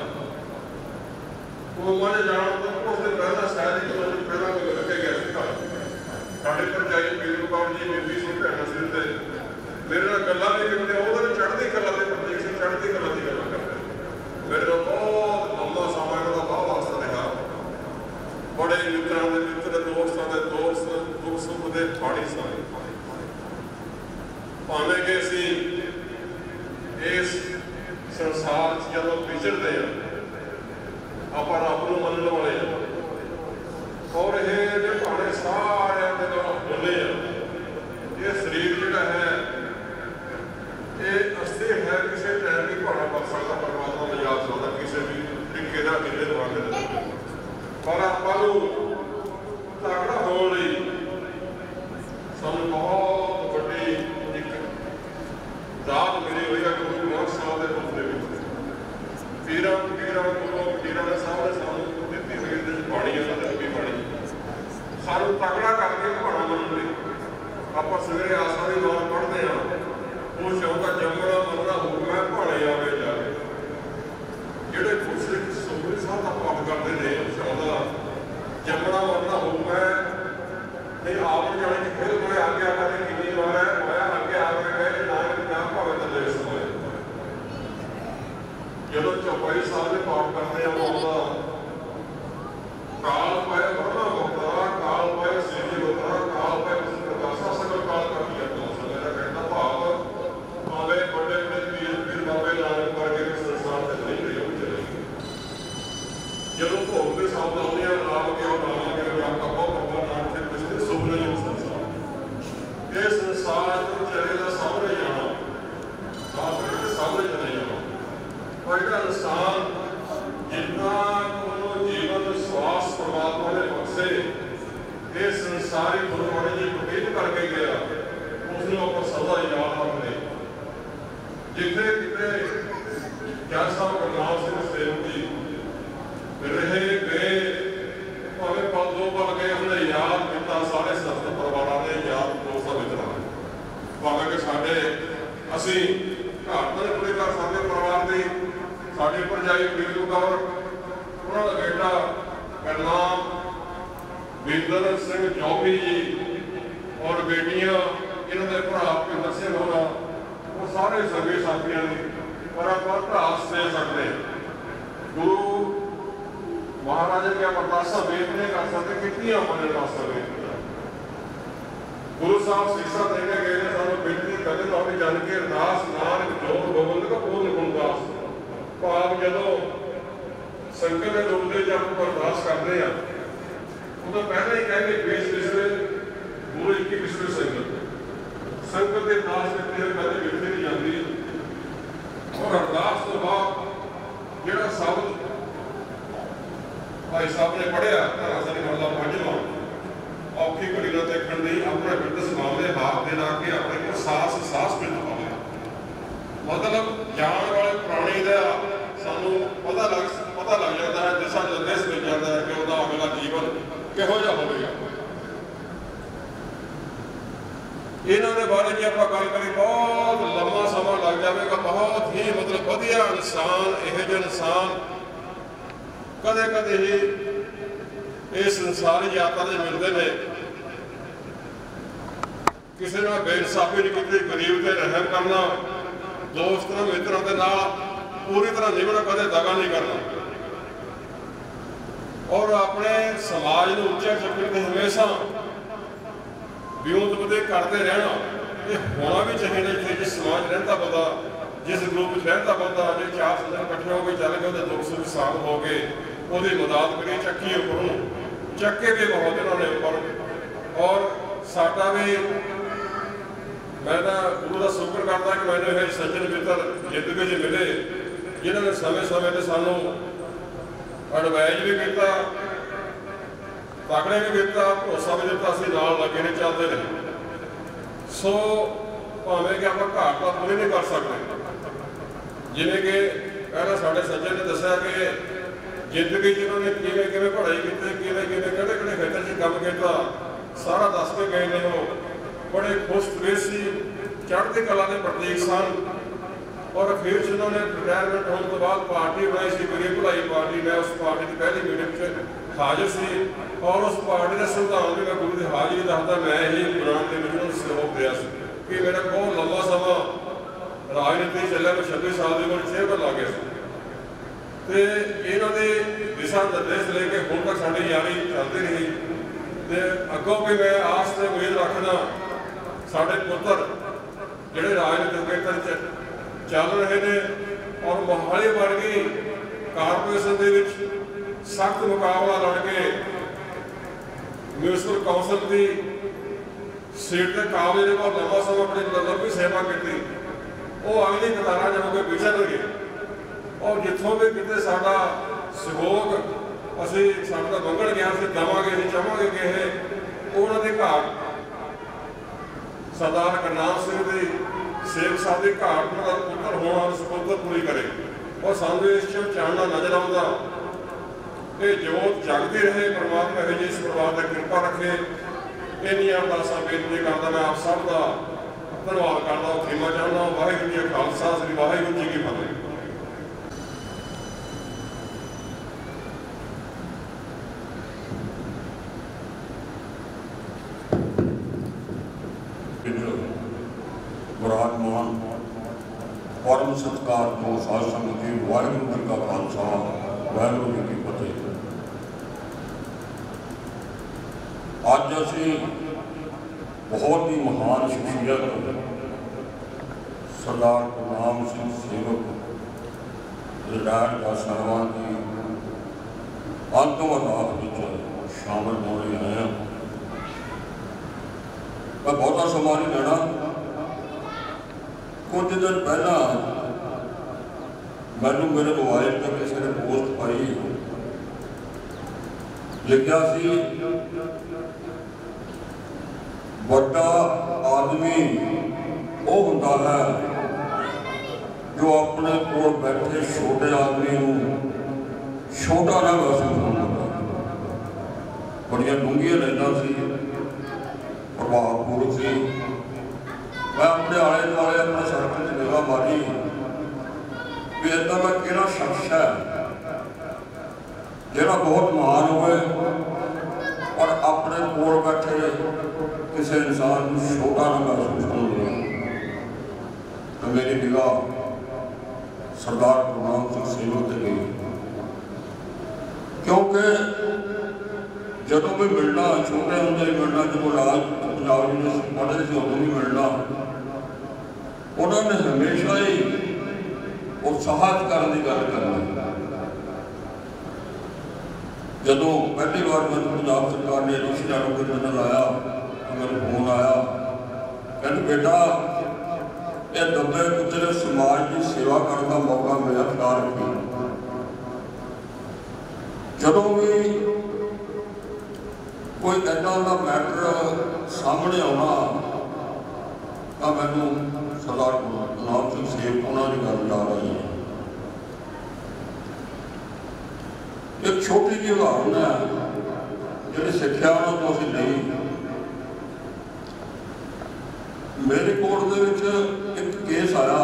E: ਉਹ ਮਨ ਜਾਣ ਤੋਂ ਉਸ ਦੇ ਪਹਿਲਾਂ ਸ਼ਾਇਦ ਹੀ ਜਦੋਂ ਪਹਿਲਾਂ ਕੋਈ ਲੱਗੇ ਗਿਆ ਸੀ ਸਾਡੇ ਭਰਜਾਈ ਪੀਰੂ ਕੌਰ ਜੀ ਬੀਬੀ ਸਿੰਘ ਭੈਣ ਸਿੰਘ ਤੇ ਮੇਰੇ ਨਾਲ ਗੱਲਾਂ ਨਹੀਂ ਕਰਦੇ, ਉਹਦੇ ਵਿੱਚ ਚੜ੍ਹਦੀ ਕਲਾ ਦੇ ਪ੍ਰਤੀਕ ਸੀ, ਚੜ੍ਹਦੀ ਕਲਾ ਦੀ ਗੱਲਾਂ ਕਰਦੇ। ਮੇਰੇ ਨਾਲ ਬਹੁਤ ਲੰਬਾ ਸਮਾਂ ਇਹਦਾ ਬਹੁਤ ਵਾਸਤਾ ਰਿਹਾ, ਬੜੇ ਮਿੱਤਰਾਂ ਦੇ ਮਿੱਤਰ, ਦੋਸਤਾਂ ਦੇ ਦੋਸਤ, ਦੁੱਖ ਸੁੱਖ ਦੇ ਥਾੜੀ ਸਾਰੇ ਭਾਵੇਂ ਕਿ ਅਸੀਂ ਇਸ ਸੰਸਾਰ 'ਚ ਜਦੋਂ ਵਿਚਰਦੇ ਹਾਂ ਆਪਾਂ ਰੱਬ ਨੂੰ ਮੰਨਣ ਵਾਲੇ ਹਾਂ, ਔਰ ਇਹ ਜਿਹੜੇ ਭਾਣੇ ਸਾਰਿਆਂ ਦੇ ਨਾਲ ਬੋਲੇ ਆ, ਇਹ ਸਰੀਰ ਜਿਹੜਾ ਹੈ ਇਹ ਅਸਥਿਰ ਹੈ, ਕਿਸੇ ਟਾਈਮ ਵੀ ਭਾਣਾ ਬਣ ਸਕਦਾ, ਪਰਮਾਤਮਾ ਨੂੰ ਯਾਦ ਸਕਦਾ ਕਿਸੇ ਵੀ ਤਰੀਕੇ ਦਾ ਕਿਤੇ ਦਵਾਂਗੇ ਦੇ। ਪਰ ਆਪਾਂ ਨੂੰ ਤਕੜਾ ਹੋਣ ਲਈ ਸਾਨੂੰ ਬਹੁਤ ਵੱਡੀ ਇੱਕ ਦਾਤ ਮਿਲੀ ਹੋਈ ਹੈ ਗੁਰੂ ਗ੍ਰੰਥ ਸਾਹਿਬ ਦੇ ਰੂਪ ਦੇ ਵਿੱਚ। ਪੀਰਾਂ ਨੇ ਸਾਹਮਣੇ ਸਾਨੂੰ ਦਿੱਤੀ ਹੋਈ ਇਹਦੇ ਵਿੱਚ ਬਾਣੀ, ਉਹਨਾਂ ਦੇ ਅੱਗੇ ਬਾਣੀ ਸਾਨੂੰ ਤਕੜਾ ਕਰਕੇ ਭਾਣਾ ਮੰਨਣ ਲਈ। ਆਪਾਂ ਸਵੇਰੇ ਆਸਾ ਦੀ ਵਾਰ ਪੜ੍ਹਦੇ ਹਾਂ, ਉਹ ਸ਼ੌਕਾ ਜੰਮਣਾ ਮੰਨਣਾ ਹੁਕਮੈ ਭਾਣੇ ਆਵੇ ਜਾਵੇ। ਜਿਹੜੇ ਗੁਰਸਿੱਖ ਸੁਖਮਨੀ ਸਾਹਿਬ ਦਾ ਪਾਠ ਕਰਦੇ ਨੇ, ਸ਼ੌਕਾ ਜੰਮਣਾ ਮੰਨਣਾ ਹੁਕਮੈ ਨਹੀਂ ਆਵਣ ਜਾਣੇ ਕਿ ਫਿਰ ਕੋਈ ਆਗਿਆ ਕਰੇ ਕਿੰਨੀ ਵਾਰ ਹੈ ਹੋਇਆ ਅੱਗੇ ਆਵੇ ਗਏ ਨਾਨਕ ਨਾ ਭਾਵੇਂ ਤਲੇ ਸੋਏ। ਜਦੋਂ ਚੌਪਾਈ ਸਾਹਿਬ ਦੇ ਪਾਠ ਕਰਦੇ ਆ ਉਹਦਾ ਕਾਲ ਪਾਇਆ ਵਰਨਾ ਮੁਕਤਾ, ਕਾਲ ਪਾਇਆ ਸੇਵੀ ਲੋਤਰਾ, ਕਾਲ ਪਾਇਆ ਕਿਸੇ ਪ੍ਰਕਾਸ਼ਾ ਸਗਲ ਕਾਲ ਕਰ ਲਿਆ ਤੋਂ ਮੇਰਾ ਕਹਿਣਾ ਭਾਵ ਭਾਵੇਂ ਵੱਡੇ ਵੱਡੇ ਪੀਰ ਬਾਬੇ ਨਾਨਕ ਵਰਗੇ ਦੇ ਸੰਸਾਰ ਤੇ ਨਹੀਂ ਰਹੇ ਉਹ ਚਲੇ ਗਏ। ਜਦੋਂ ਭੋਗ ਦੇ ਸ਼ਬਦ ਆਉਂਦੇ ਆ ਰਾਮ ਕੇ ਉਹ ਨਾਮ ਕੇ ਆਪਕਾ ਬਹੁਤ ਭਗਵਾਨ ਨਾਮ ਤੇ ਕੁਝ ਸੁਭਨੇ ਸੰਸਾਰ, ਇਹ ਸੰਸਾਰ बिंदर सिंह चौधरी जी और बेटियां इन्हों के भरा भुपिंदर सिंह होना वो सारे सगे साथियों ने पर आप इतिहास दे सकते गुरु महाराजा क्या अरदासा बेनती कर सकते कितनी मन अरदासा बेनती गुरु साहब सीसा देने गए ने सानू बेनती करते तो हमें जान के अरदास नानक जोर गोबिंद का पूर्ण गुणदास भाव जदों संगत के रूप में जब अरदास करते हैं उदों पहले ही कहेंगे बेस विसरे गुरु एक ही विसरे संगत के अरदास करते हैं पहले बिरते नहीं जाती और अरदास तो बाद जो शब्द भाई साहब ने पढ़िया धरा सारी मतलब पंजवा औखी घड़ी ना देखने नहीं अपने बिरद समावे हाथ दे ला के अपने को सास सास बिरद पावे मतलब जान वाले प्राणी का सानू पता लग जाता है दिशा निर्देश मिल जाता है कि उसका अगला जीवन किहो जिहा होवेगा इन्होंने बारे जी आप गल करी बहुत लंबा समा लग जाएगा बहुत ही मतलब वधिया इंसान यह जो इंसान कदे कदे ही इस संसारी यात्रा से मिलते हैं किसी ने बेइंसाफी नहीं की गरीब से रहम करना दोस्तों मित्रों के नाल पूरी तरह निभना कदे दगा नहीं करना और अपने समाज को उच्चा चुकने के हमेशा विरोध बदे करते रहना ये होना भी चाहिए जिथे जिस समाज रहता बंदा जिस ग्रुप में रहता बंदा जो चार सज्जन इकट्ठे हो गए चल गए दुख सुख शामिल हो गए वो मदद करिए चक्की उपरों चक्के भी बहुत इन्होंने ऊपर और साडा भी मैं गुरु का शुक्र करता कि मैंने ये सज्जन मित्र जिंदगी च मिले जिन्होंने समय समय से सानू एडवाइज भी किया तकड़े भी किया भरोसा भी दिता असीं नाल लगे ने चलते रहे सो भावें कि आप घाट तो पूरी नहीं कर सकते जिवें कि पहला साडे सज्जन ने दस्सिया कि जिंदगी जिन्होंने किवें किवें पढ़ाई की किवें किवें किहड़े किहड़े खेतर च काम किया सारा दस के गए ने वो बड़े खुश सी चढ़ती कला के प्रतीक सन और अखीर च उन्होंने रिटायरमेंट होने तो बाद पार्टी बनाई सी गरीब भलाई पार्टी मैं उस पार्टी की पहली मीटिंग हाजिर सी और उस पार्टी का संविधान भी मैं गुरु की हाजिरी दसदा मैं ही बनाने के लिए उन्होंने सहयोग दिया कि मेरा बहुत लंबा समा राजनीति चलिया मैं 26 साल की उम्र चेयर लग गया तो इन्होंने दिशा निर्देश लेके हुण तक साडी यारी चलती रही तो अगों भी मैं आस से उम्मीद रखना साडे पुत्र जिहड़े राजनीतिक खेत्र चल रहे हैं और मोहाली वर्गी कारपोरेशन के सख्त मुकाबला लड़के म्यूनसिपल कौंसल की सीट के काबिल ने बहुत लंबा समय अपनी लंबी सेवा की वो अगली कतारा जाओगे विचर गए और जितों भी कितने साडा सहयोग असी साडा मंगण गया असीं देवांगे असीं चाहांगे कि ये उन्होंने घाट सरदार करनाल सिंह की सेवक साहब की घाट पुत्र होना सपुत्र पूरी करे और सानू इस चानना नजर आता ये जोत जगती रहे परमात्मा है जी इस परिवार की कृपा रखे इन्नियां अरदासां बेनती करदा मैं आप सब का धन्नवाद करदा खिमा चाहना वाहिगुरू जी का खालसा श्री वाहिगुरू जी की फतेह। विराजमान परम सत्कार को साध संगत जी वाहिगुरू जी का खालसा वाहिगुरू जी की फतेह। अज असी बहुत ही महान शख्सियत सरदार गुरनाम सिंह सेवक रिटायर्ड का सरवान की अंतिम अरदास शामिल होने आए हैं। मैं बहुता समा नहीं लेना कुछ दिन पहला मैनू मेरे मोबाइल पर किसी ने पोस्ट पाई लिखा सी बड़ा आदमी वो होता है जो अपने को बैठे छोटे आदमी छोटा ना महसूस होता। बड़िया डूंघिया लाइना सी प्रभावपूर्वक सी। मैं अपने आले दुआले अपने सर्कल च निगाह मारी भी इदा का किहड़ा शख्स है जिहड़ा बहुत महान होवे और अपने कोल बैठे किसी इंसान को छोटा ना महसूस करो तो मेरी निगाह सरदार गुरनाम सिंह सेवक ते गई, क्योंकि जदों भी मिलना छोटे होंदे मिलना, जो राज पंजाब यूनिवर्सिटी पढ़े थे उदों भी मिलना, उन्होंने हमेशा ही उत्साहित करने की गल करनी। जदों पहली बार मैं पंजाब सरकार ने रिश्तेदारों को जनरल आया, मेरे फोन आया, कहते बेटा ये दबे कुचले समाज की सेवा करने का मौका मिला, ख्याल रखी। जदों भी कोई इदा का मैटर सामने आना तो मैनू सरदार गुरनाम सिंह सेवक उन्होंने गल याद आई है। एक छोटी जी उदाहरण है जी सिक्ख्या उन्होंने तो असीं नहीं। मेरे कोर्ट दे विच एक केस आया,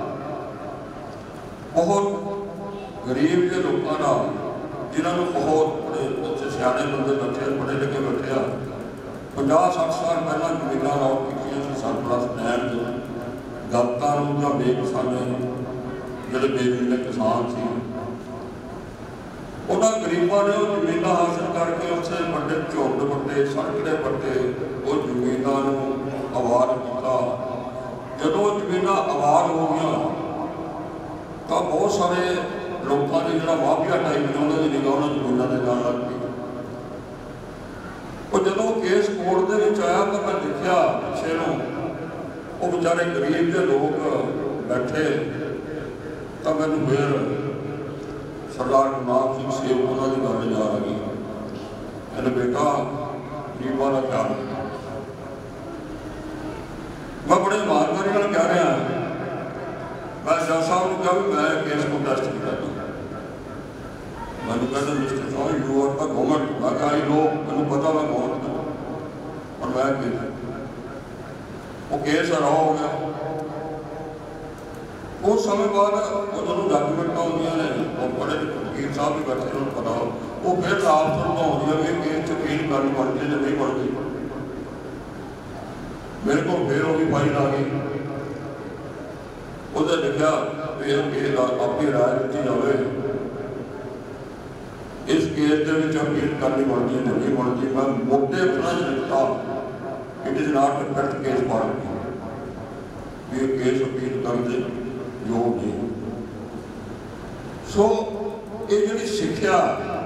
E: बहुत गरीब के लोगों का, जिन्होंने बहुत बड़े अच्छे सियाने बंदे बैठे, पढ़े लिखे बैठे आ, 50-60 साल पहला जमीन अलॉट की सरप्लस लैंड दत्तां या बेकिसाने जोड़े बेगरीले किसान से उन्होंने गरीबों ने वो जमीन हासिल करके उसे बड़े झुंड बट्टे सड़कड़े बट्टे वो जमीनों आबाद किया। जो जमीन आबाद हो गई तो बहुत सारे लोगों ने जो माफिया टाइप ने उन्होंने निगाह उन्होंने जमीनों के जान लग गई। और जो केस कोर्ट के आया तो मैं देखा पिछे वो बेचारे गरीब के लोग बैठे, तो मैंने फिर सरदार गुरनाम सिंह सेवक उन्होंने गल याद आ गई। मैंने बेटा गरीबों का ख्याल, मैं बड़े ईमानदारी कह रहा, मैं जज साहब को कहा भी मैं केस को टेस्ट किया। मैंने कहते मिस्टर साहब यू आर द गवर्नमेंट, मैं कहा आई नो, मैंने पता मैं गवर्नमेंट और मैं वो केस हरा हो गया। कुछ समय बाद वो जो डॉक्यूमेंट होंगे ने वो बड़े वकील साहब भी बैठे उन्होंने पता हो, वो फिर रात सुनना होती है कि केस अपील करनी पड़ती है, नहीं पड़ती। मेरे को फिर वो भी फाइल आ गई, उसे लिखा अपनी राय दी जाए, इस केस के अपील करनी पड़ती है, नहीं पड़ती। मैं मोटे अक्षर लिखता it is not a fact case for me, ये केस अपील करते योग नहीं। सो ये जी सिक्ख्या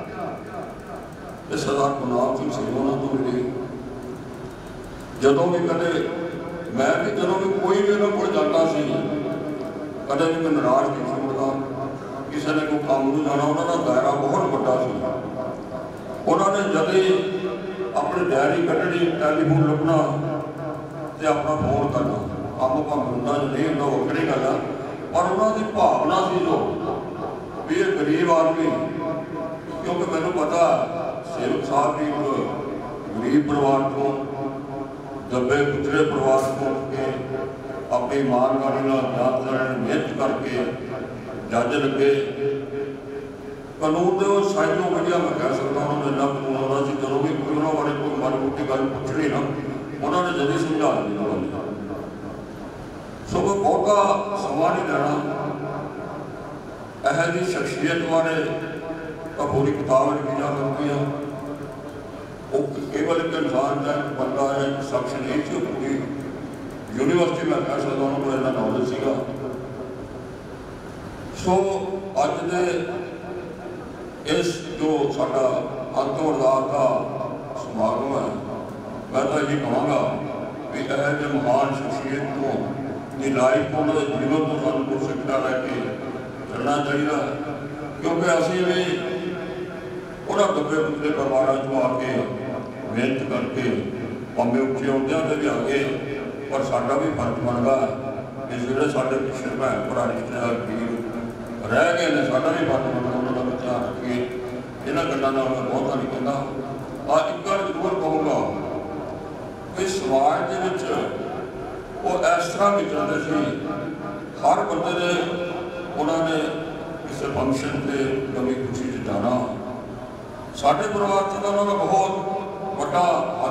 E: सरदार गुरनाम सिंह सेवक उन्होंने तो मिली। जदों भी कदे मैं भी जदों भी कोई भी उन्होंने को जाता सी, कदे भी मैं नाराज नहीं सुनता, किसी ने कोई काम नहीं जाना, उन्होंने दायरा बहुत बड़ा सी। उन्होंने जब ही अपनी डायरी कटनी, टैलीफोन लुकना तो अपना फोन करना, काम भावें होंदा नहीं होंदा वक्री गल है, पर उन्होंने भावना सी जो भी ये गरीब आदमी, क्योंकि मैनू पता सेवक साहब भी गरीब परिवार को, दबे कुचले परिवार को के अपनी ईमानदारी मेहनत करके जज लगे। कानून के साइडों वजिया मैं कह सकता उन्होंने इन्ना कानून आना सी, जो भी कोई उन्होंने बारे कोई माड़ी मोटी गल पूछनी ना उन्होंने जल्दी समझा दी। सो कोई बहुता समा नहीं लेना, यह जी शख्सियत बारे तो पूरी किताब लिखी जा सकती है। वो केवल एक इंसान का एक बंदा है, एक शख्स नहीं थी, पूरी यूनिवर्सिटी में कह सकता उन्होंने इन्ना नॉलेज सीगा। सो अज दे इस जो साडा अंतिम अरदास का समागम है, मैं तो यही कहूँगा भी यह महान शख्सियत को लाइफ को उन्होंने जीवन को सूँ कुछ शिक्षा लैके चलना चाहिए, क्योंकि असी भी उन्होंने दबे कुचले परिवारों चो आके मेहनत करके भावें उच्चे अहुदियां से भी आ गए, पर साडा भी फर्ज बनता है कि जो साढ़े पिछले भैन भरा रिश्तेदार गरीब रह गए हैं, साडा भी फर्ज बनता उन्होंने भी ध्यान रखिए। इन्होंने गलों मैं बहुता नहीं कहता, एक गल जरूर कहूँगा कि समाज के वो इस तरह विचरते थे, हर बंदे ने उन्होंने किसी फंक्शन से कभी खुशी से जाना। साढ़े परिवार से उन्होंने बहुत बड़ा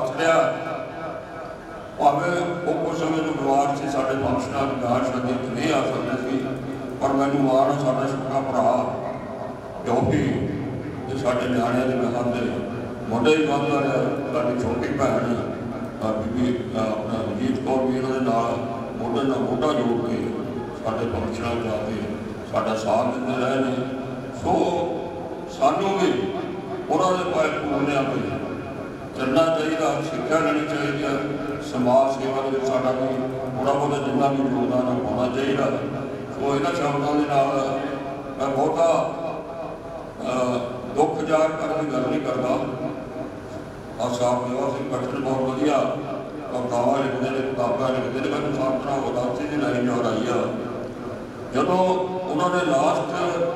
F: साढ़े फंक्शनां विकास शादी नहीं आ सकते सी, पर मैनूं माण साडा छोटा भरा क्योंकि साडे निआणिਆਂ ਦੇ ਵਿਆਹਾਂ ਦੇ ਮੁੰਡੇ ਹੀ ਵੱਧਦਾ ਰਿਹਾ। साडी छोटी भैन बीबी अपना रंजीत कौर भी इन्हां दे नाल मोढे नाल मोढा जोड़ के साडे फंक्शनां जाके साडा साथ दिंदे रहे ने। सो सानूं भी उन्हां दे पाए पूरनिਆਂ पे चलना चाहिए, सिक्ख्या लेनी चाहिए, समाज सेवा में साडा भी थोड़ा बहुत जिन्ना भी योगदान होना चाहिए। सो इन्हां शब्दों के नाल मैं बहुता दुख ਜ਼ਾਹਰ करने की गल नहीं करता। और साहब मेवा सिंह कट्टर बहुत वधिया कवितावां लिखते हैं, किताबां लिखते हैं। मैनूं साफ तरह उदासी की लाइन याद आई आ जदों उन्होंने लास्ट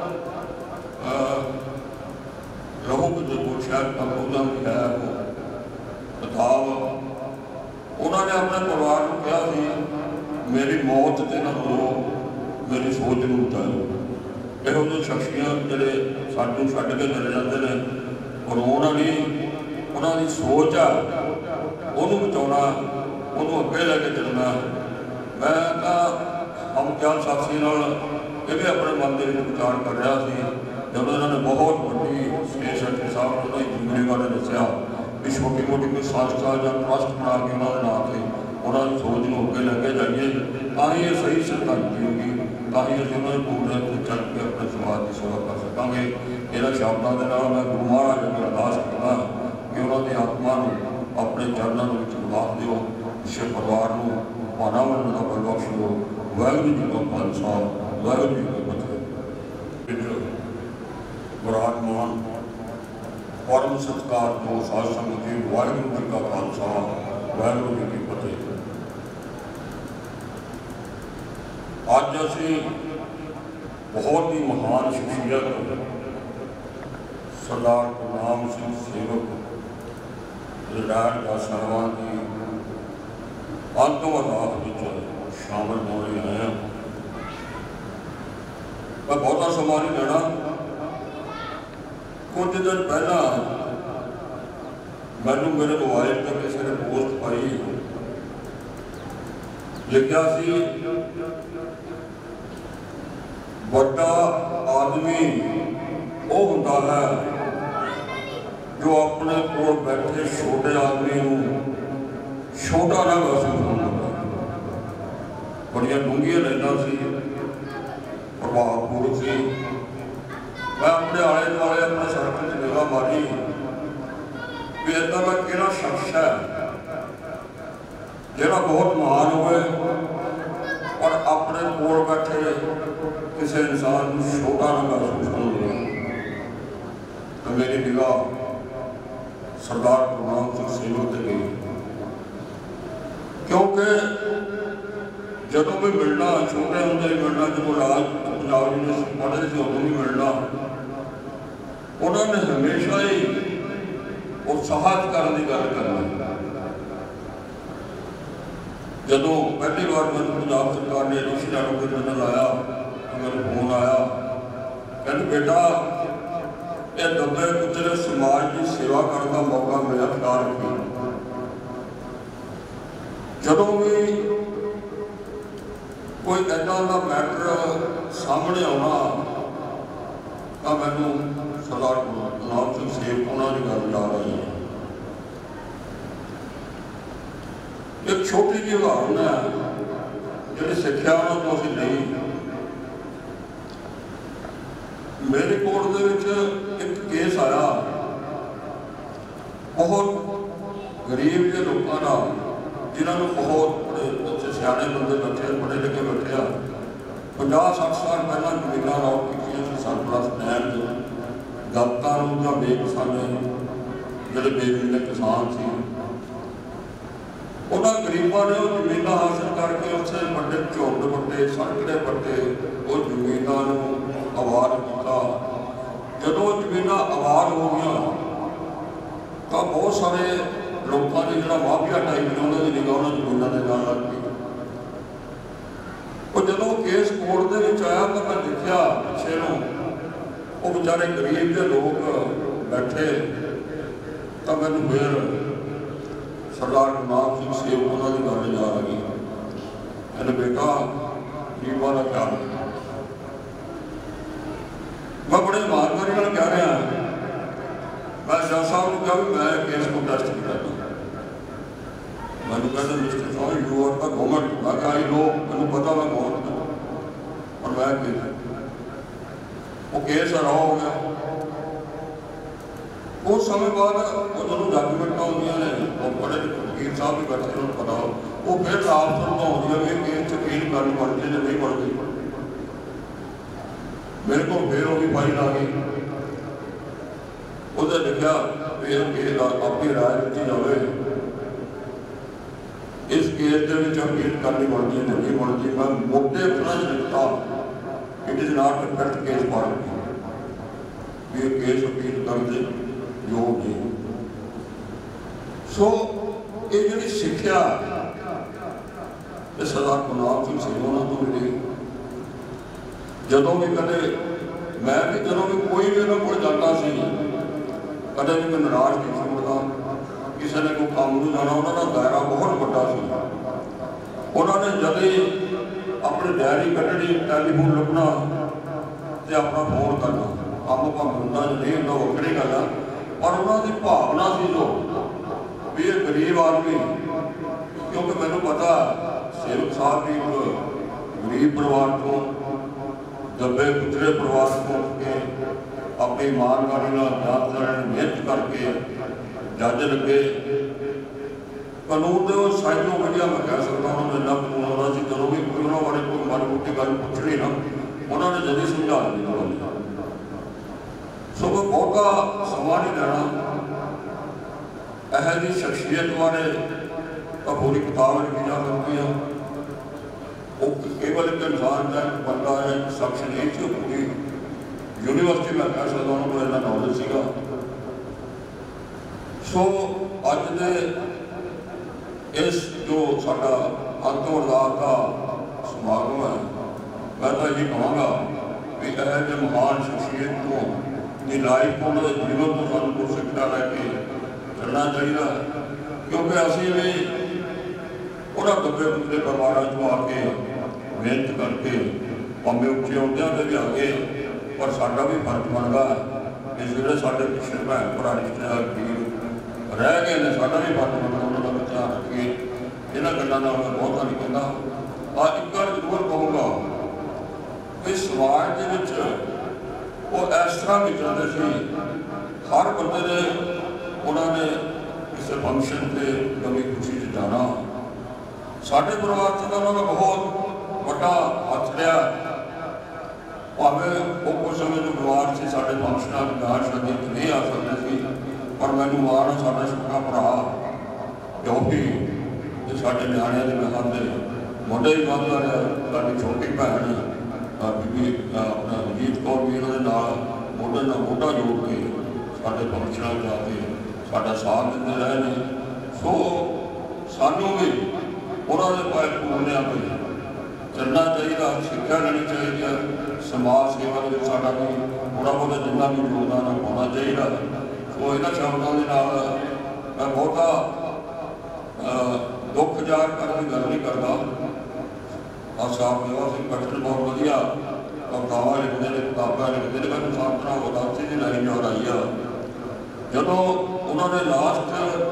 F: लहू जो शायद कंपोजा भी है किताब, उन्होंने अपने परिवार को कहा कि मेरी मौत से ना हो, मेरी सोच में उतारो। यहो ਜਿਹੇ शख्सियत ਜਿਹੜੇ ਸਾਨੂੰ ਛੱਡ के चले जाते हैं, और उन्होंने उन्होंने सोच आ ਉਹਨੂੰ ਬਚਾਉਣਾ, ਉਹਨੂੰ ਅੱਗੇ ਲੈ ਕੇ ਚੱਲਣਾ। मैं तो हम ਗਿਆਨ ਸਾਥੀ ਨਾਲ ਇਹ ਵੀ ਆਪਣੇ ਮਨ ਦੇ ਵਿੱਚ ਵਿਚਾਰ ਕਰ ਰਿਹਾ ਸੀ ਜਦੋਂ ਇਹਨਾਂ ਨੇ ਬਹੁਤ ਵੱਡੀ ਸਟੇਸ਼ਨ ਸਾਹਿਬ ਨੂੰ ਉਹਨਾਂ ਦੀ ਜ਼ਿੰਦਗੀ ਬਾਰੇ ਦੱਸਿਆ ਵੀ ਛੋਟੀ ਮੋਟੀ ਕੋਈ ਸੰਸਥਾ ਜਾਂ ਟਰਸਟ ਬਣਾ ਕੇ ਉਹਨਾਂ ਦੇ ਨਾਂ 'ਤੇ ਉਹਨਾਂ ਦੀ ਸੋਚ ਨੂੰ ਅੱਗੇ ਲੈ ਕੇ ਜਾਈਏ, ਤਾਂ ਹੀ ਇਹ ਸਹੀ ਸ਼ਰਧਾਂਜਲੀ ਹੋਊਗੀ, ਤਾਂ ਹੀ ਅਸੀਂ ਉਹਨਾਂ ਦੇ ਪੂਰੇ ਤੇ ਚੱਲ ਕੇ ਆਪਣੇ ਸਮਾਜ ਦੀ ਸੇਵਾ ਕਰ ਸਕਾਂਗੇ। ਇਹਨਾਂ ਸ਼ਬਦਾਂ ਦੇ ਨਾਲ ਮੈਂ ਗੁਰੂ ਮਹਾਰਾਜ ਅੱਗੇ ਅਰਦਾਸ ਕਰਦਾ ਕਿ ਉਹਨਾਂ ਦੀ ਆਤਮਾ ਨੂੰ ਆਪਣੇ ਚਰਨਾਂ ਦੇ ਵਿੱਚ ਨਿਵਾਸ ਦਿਓ, ਇਸੇ ਪਰਿਵਾਰ ਨੂੰ ਪਾਣਾ ਬਣਨ ਦਾ ਬਲ ਬਖਸ਼ੋ। ਵਾਹਿਗੁਰੂ ਜੀ ਕਾ ਖਾਲਸਾ, ਵਾਹਿਗੁਰੂ ਜੀ ਕੀ ਫਤਿਹ। ਵਿਰਾਜਮਾਨ परम सत्कार जो साध संगत जी, वाहिगुरू जी का खालसा, वाहिगुरू जी की फतेह। अज असी बहुत ही महान शख्सियत सरदार गुरनाम सिंह सेवक रिटायर्ड जज साहिबान की अंतिम अरदास शामिल होने आए हैं। मैं बहुता समा नहीं लेना। कुछ दिन पहला मैनू मेरे मोबाइल पर किसी ने पोस्ट पाई, लिखा सी बड़ा आदमी वो होता है जो अपने को बैठे छोटे आदमी छोटा ना महसूस होता। बड़िया डूंघिया लाइना सी, प्रभावपूर्ण सी। मैं अपने आले दुआले अपने सर्कल की निगाह मारी भी इदा का किहड़ा शख्स है जिहड़ा बहुत महान होवे और अपने कोल बैठे किसी इंसान को छोटा ना महसूस होवे। तो मेरी निगाह सरदार गुरनाम सिंह सेवक ते गई, क्योंकि जदों भी मिलना छोटे होंदे मिलना, जो राज पंजाब यूनिवर्सिटी पढ़ते थे उदों भी मिलना, उन्होंने हमेशा ही उत्साहित करने की गल करनी। जदों पहली बार मैं पंजाब सरकार ने एडिशनल एडवोकेट लाया तो मेरे फोन आया, कहते बेटा ये दबे कुचले समाज की सेवा करने का मौका मिला, ख्याल रखी। जदों भी कोई ऐसा का मैटर सामने आना तो मैनू सरदार गुरनाम सिंह सेवक उन्होंने गल याद आई है। एक छोटी जी उदाहरण है जी सिक्ख्या उन्होंने असीं नहीं। मेरे कोर्ट के एक केस आया, बहुत गरीब के लोगों का जिन्होंने बहुत बड़े सियाने बंदे बैठे, पढ़े लिखे बैठे, 50-60 साल पहला जमीन लॉट की सरपरस्त लैंड दफ्तर या बेकिसाने जोड़े बेमिले किसान से उन्होंने गरीबों ने जमीन हासिल करके उसे बड़े झुंड पट्टे, सड़कड़े पट्टे, वो जमीनों आबाद किया। जो जमीन आबाद हो गया तो बहुत सारे लोगों ने जो माफिया टाइप ने उन्होंने निगाह उन्होंने जमीनों के नाल लग गई। और जो केस कोर्ट के आया तो मैं देखा पिछे वो बेचारे गरीब के लोग बैठे, तो मैं फिर सरदार गुरनाम सिंह सेवक उन्होंने गल याद आ गई। कहते बेटा जीवा का ख्याल। मैं बड़े ईमानदारी कह रहा, मैं जज साहब को कहा भी मैं केस को टेस्ट नहीं करता। मैंने कहते मिस्टर साहब यू आर द गवर्नमेंट। मैं कहा आई नो, मैंने पता मैं गवर्नमेंट और मैं वो केस हरा हो गया। कुछ समय बाद जो डॉक्यूमेंट होंगे ने बड़े वकील साहब भी बैठे उन्होंने पता वो फिर रात होंगे भी केस च अपील करनी पड़ती है नहीं पड़ती। मेरे को फिर वो भी फाइल आ गई, उसने लिखा भी अपनी राय दी जाए, इस केस के अपील करनी पड़ती है नहीं पड़ती। मैं मोटे अक्षर लिखता it is not a first case for भी केस अपील करते योग नहीं। सो ये जी सिक्ख्या सरदार गुरनाम सिंह सेवक तो मिली। जदों भी कदे मैं भी जदों भी कोई भी उन्होंने को जाता सी कदे भी मैं नाराज नहीं सुनता। किसी ने कोई काम नहीं जाना, उन्होंने दायरा बहुत बड़ा सी। उन्होंने जब ही अपनी डायरी कटनी, टैलीफोन लुकना तो अपना फोन करना, काम भावें होंदा नहीं होंदा वक्री गल है, पर उन्होंने भावना सी जो भी ये गरीब आदमी, क्योंकि मैनू पता सेवक साहब भी एक गरीब परिवार को दबे कुचले परिवार को के अपनी ईमानदारी मेहनत करके जज लगे। कानून के साइडों वजिया मैं कह सकता उन्होंने इन्ना कानून आता सी, जो भी कोई उन्होंने बारे कोई माड़ी मोटी गल पूछनी ना उन्होंने जल्दी समझा दी। सो कोई बहुता समा नहीं लेना। यह जी शख्सियत बारे तो पूरी किताब लिखी जा सकती है। वो केवल एक इंसान का एक बंदा है, एक शख्स नहीं थी, पूरी यूनिवर्सिटी में कह सकता उन्होंने इतना नॉलेज सीगा। सो अज दे इस जो साडा अंतिम अरदास का समागम है, मैं तो यही कहूँगा भी यह जो महान शख्सियत को की लाइफ को उन्होंने जीवन को सानू कुछ शिक्षा लैके चलना चाहिए। क्योंकि असी भी उन्होंने दबे कुचले परिवार आके मेहनत करके भावें उच्चे अहुदियां से भी आगे, पर साडा भी फर्ज बनता कि जोड़े साडे पिछले भैन भरा रिश्तेदार वीर रह गए हैं, साडा भी फर्ज बनता उन्होंने का ध्यान रखिए। इन्होंने गलों मैं बहुत नहीं कहता। एक गल जरूर कहूँगा कि समाज के वो इस तरह विचरते थे, हर बंदे ने उन्होंने किसी फंक्शन से कभी खुशी से जाना। साढ़े परिवार से तो उन्होंने बहुत बड़ा हथ लिया, भावें वो कुछ समय जो परिवार से साढ़े फंक्शन विवाह शादी नहीं आ सकते थे, पर मैनू माण है साढ़ा छोटा भरा जो भी साढ़े न्याणिया के महल के मुंडे ही बनता रहा। साड़ी छोटी भैन बीबी अपना रंजीत कौर भी इन्होंने मोढे नाल मोढा जोड़ के साढ़े फंक्शन जाके साडा साथ देते रहे हैं। सो सानू भी उन्होंने पाए पूर्णिया पे चलना चाहिए, शिक्षा लेनी चाहिए, समाज सेवा में साडा भी थोड़ा बहुत जिन्ना भी योगदान होना चाहिए। सो इन्होंने शब्दों के नाल मैं बहुता दुख जार करने की गल नहीं करता। साहब मेवा सिंह कट्टर बहुत वधिया कवितावां लिखते हैं, किताबां लिखते हैं। मैं सांतना उदासी की लाइन जो आई है, जदों उन्होंने लास्ट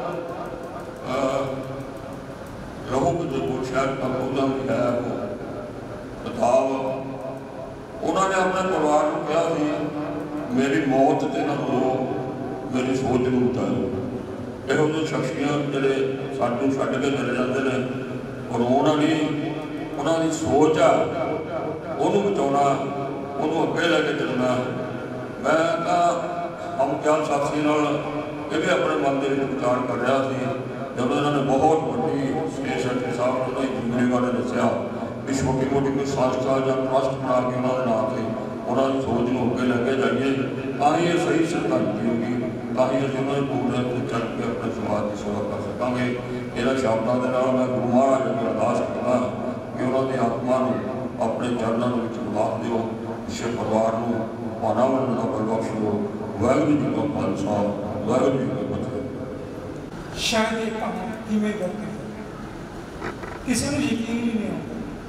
F: लहू जो शायद कबूला लिखा है वो किताब, उन्होंने अपने परिवार को कहा कि मेरी मौत से ना रो, मेरी सोच में उतारो। यहो जो शख्सियत जोड़े सानू छड्ड के चले जाते हैं, रोना नहीं, उन्होंने सोच आ उन्होंने बचाना, उन्होंने अगे लैके चलना। मैं हम क्या साथी ये भी अपने मन के विचार कर रहा थी, जब उन्होंने बहुत बड़ी स्टेज सेक्रेटरी साहब ने उन्होंने जिंदगी बारे दसिया भी छोटी मोटी कोई संस्था या ट्रस्ट बना के उन्होंने नाम से उन्होंने सोच को अगे लैके जाइए, ताकि ये सही श्रद्धांजलि होगी, ताकि असं उन्होंने पूरे चल के अपने समाज की सेवा कर सकेंगे। इन्होंने शब्दों के नाल मैं गुरु महाराज अगे अरदास करता कि उन्होंने आत्मा अपने चरणों में निवास दो, इस परिवार को पाना बनने का बल बख्श दो। वाहगुरू जी का खालसा, वाहगुरू जी की फतेह।
G: शायद ये काम किमें गलती किसी को यकीन ही नहीं आता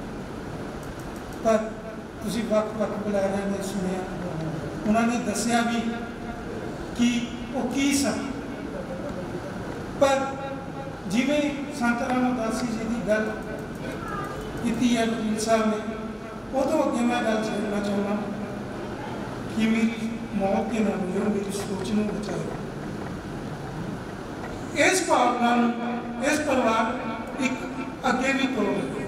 G: पर तुसी वक्त बुलारियां ने सुनिया, उन्होंने दसिया भी कि वो की सन। पर जिवें संत रामदास जी की गल की है वकील साहब ने, वो तो अगे मैं गल छेड़ना चाहना कि मेरी मौत के नाम में मेरी सोच में बचाए। इस भावना इस परिवार एक अगे भी तोड़ गए।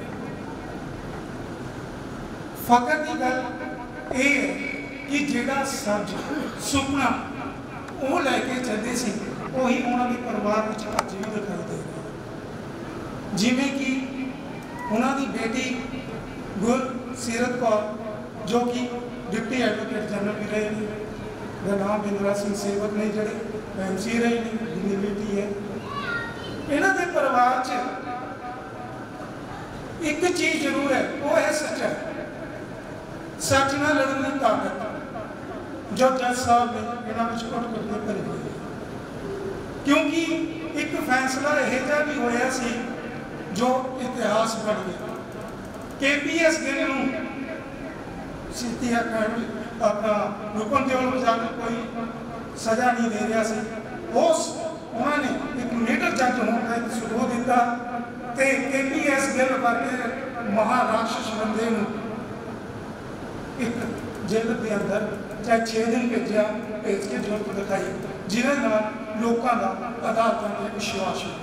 G: फकर की गल ये है कि जिहड़ा सच सुपना वो लैके चलते सी उही उन्होंने परिवार में अज भी दिखाई दे रहा। जिमें कि उन्होंने बेटी गुरसीरत कौर जो कि डिप्टी एडवोकेट जनरल भी रहे हैं, नाम बिंद्रा सिंह सेवक ने जोड़े MC रहे हैं, जिन्नी बेटी है। इन्हों के परिवार च एक चीज़ जरूर है, वो है सच्चाई, सच न लड़न की ताकत जो जज साहब ने इन्होंने कुछ करके भरी हुई है। क्योंकि एक फैसला यह भी होया सी जो इतिहास बन गया। KPS गिल सीधी अपना रुकन केवल बजा कोई सजा नहीं दे रहा सी, उन्होंने एक लीडर जज होने का सुधो दिता ते KPS गिल वर्गे महाराक्षस बंदे एक जेल के अंदर चाहे 6 दिन भेजा भेज के जरूरत दिखाई, जिन्हें लोगों का अदालतों में विश्वास हो।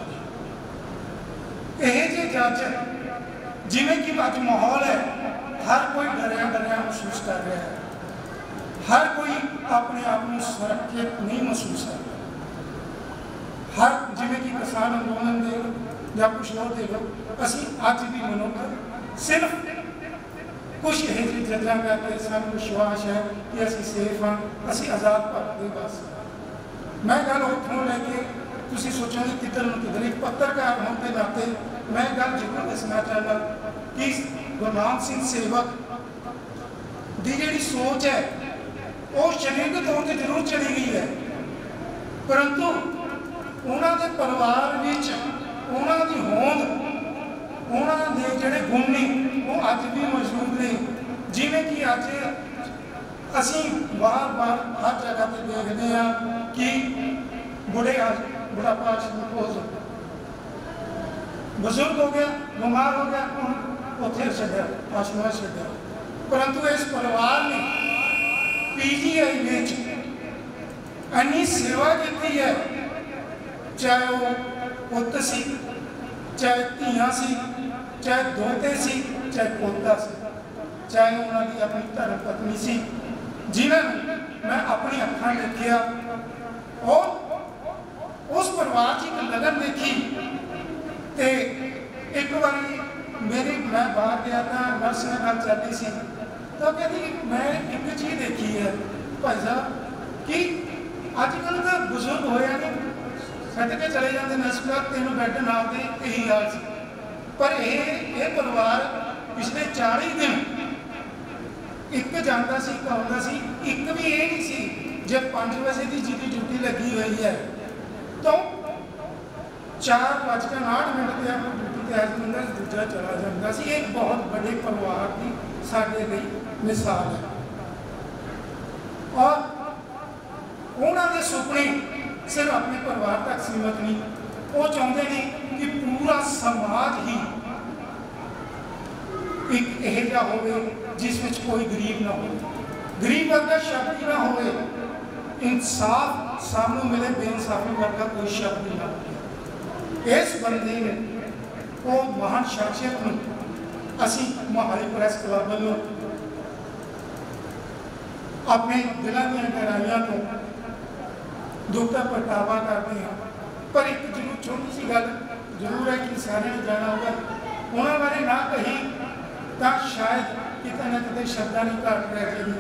G: यह जे जज जिमें कि अज माहौल है, हर कोई डरिया डरिया महसूस कर रहा है, हर कोई अपने आप को सुरक्षित नहीं महसूस कर रहा। हर जिमें कि किसान अंदोलन दे या कुछ और दे लो, असी अज भी मनुख सिर्फ कुछ यह जजा करके सानू विश्वास है कि असी सेफ हाँ, असी आज़ाद भारत के बस। मैं गल उतों लैके तुसी सोचोगे किधर किधर, एक पत्रकार होने के नाते मैं गल जरूर दसना चाहता कि गुरनाम सिंह सेवक की जी सोच है वो शरीरक तौर पर जरूर चली गई है, परंतु उन्होंने परिवार में उन्होंने होंद उन्होंने जोड़े गुण ने वो अज भी मौजूद ने। जिमें कि अज असी बार बार हर जगह पर देखते हैं कि बुढ़ापा बजुर्ग हो गया, बीमार हो गया, उत्थे छड्या आश्रम छड्या, परंतु इस परिवार ने PGI में इन्नी सेवा की है, चाहे वो पुत सी, चाहे धियां सी, चाहे दोते सी, चाहे पोता सी, चाहे उन्होंने अपनी धर्म पत्नी सी, जिन्होंने मैं अपनी अखां देखिया और उस परिवार की एक लगन देखी। तो एक बार मेरी मैं बाहर गया था, नर्स ने गल चलती सी, तो कहती मैं एक चीज़ देखी है भाई साहब कि अजकल तो बुजुर्ग होया ने छड्ड के चले जाते नस्पताल, तेनों बैड ना दे, यही हाल से। पर यह परिवार पिछले 40 दिन एक जाता सी, आउंदा सी, एक भी ये नहीं सी जब 5 बजे की जिहदी ड्यूटी लगी हुई है तो 4:08 पर अपनी ड्यूटी तैयार करता, दूजा चला जाता सी। एक बहुत बड़े परिवार की साडे लई मिसाल है। और उन्होंने सुपने सिर्फ अपने परिवार तक सीमित नहीं, वो चाहते हैं कि पूरा समाज ही एक यह हो जिस में कोई गरीब ना हो, गरीब वर्गा शब्द ही ना हो, इंसाफ सामू मिले, बेइंसाफी वर्गा कोई शब्द ही ना हो। इस बंदे ने वो महान शख्सियत में असी मोहाली प्रेस क्लब वालों अपने दिलों दी गहराइयां तो दुख का प्रगटावा करते हैं। पर एक जरूर छोटी सी गल जरूर है कि सारे ने जाना होगा, उन्होंने बारे ना कही तो शायद कितने न कितने शब्दां की घाट रह जाएगी।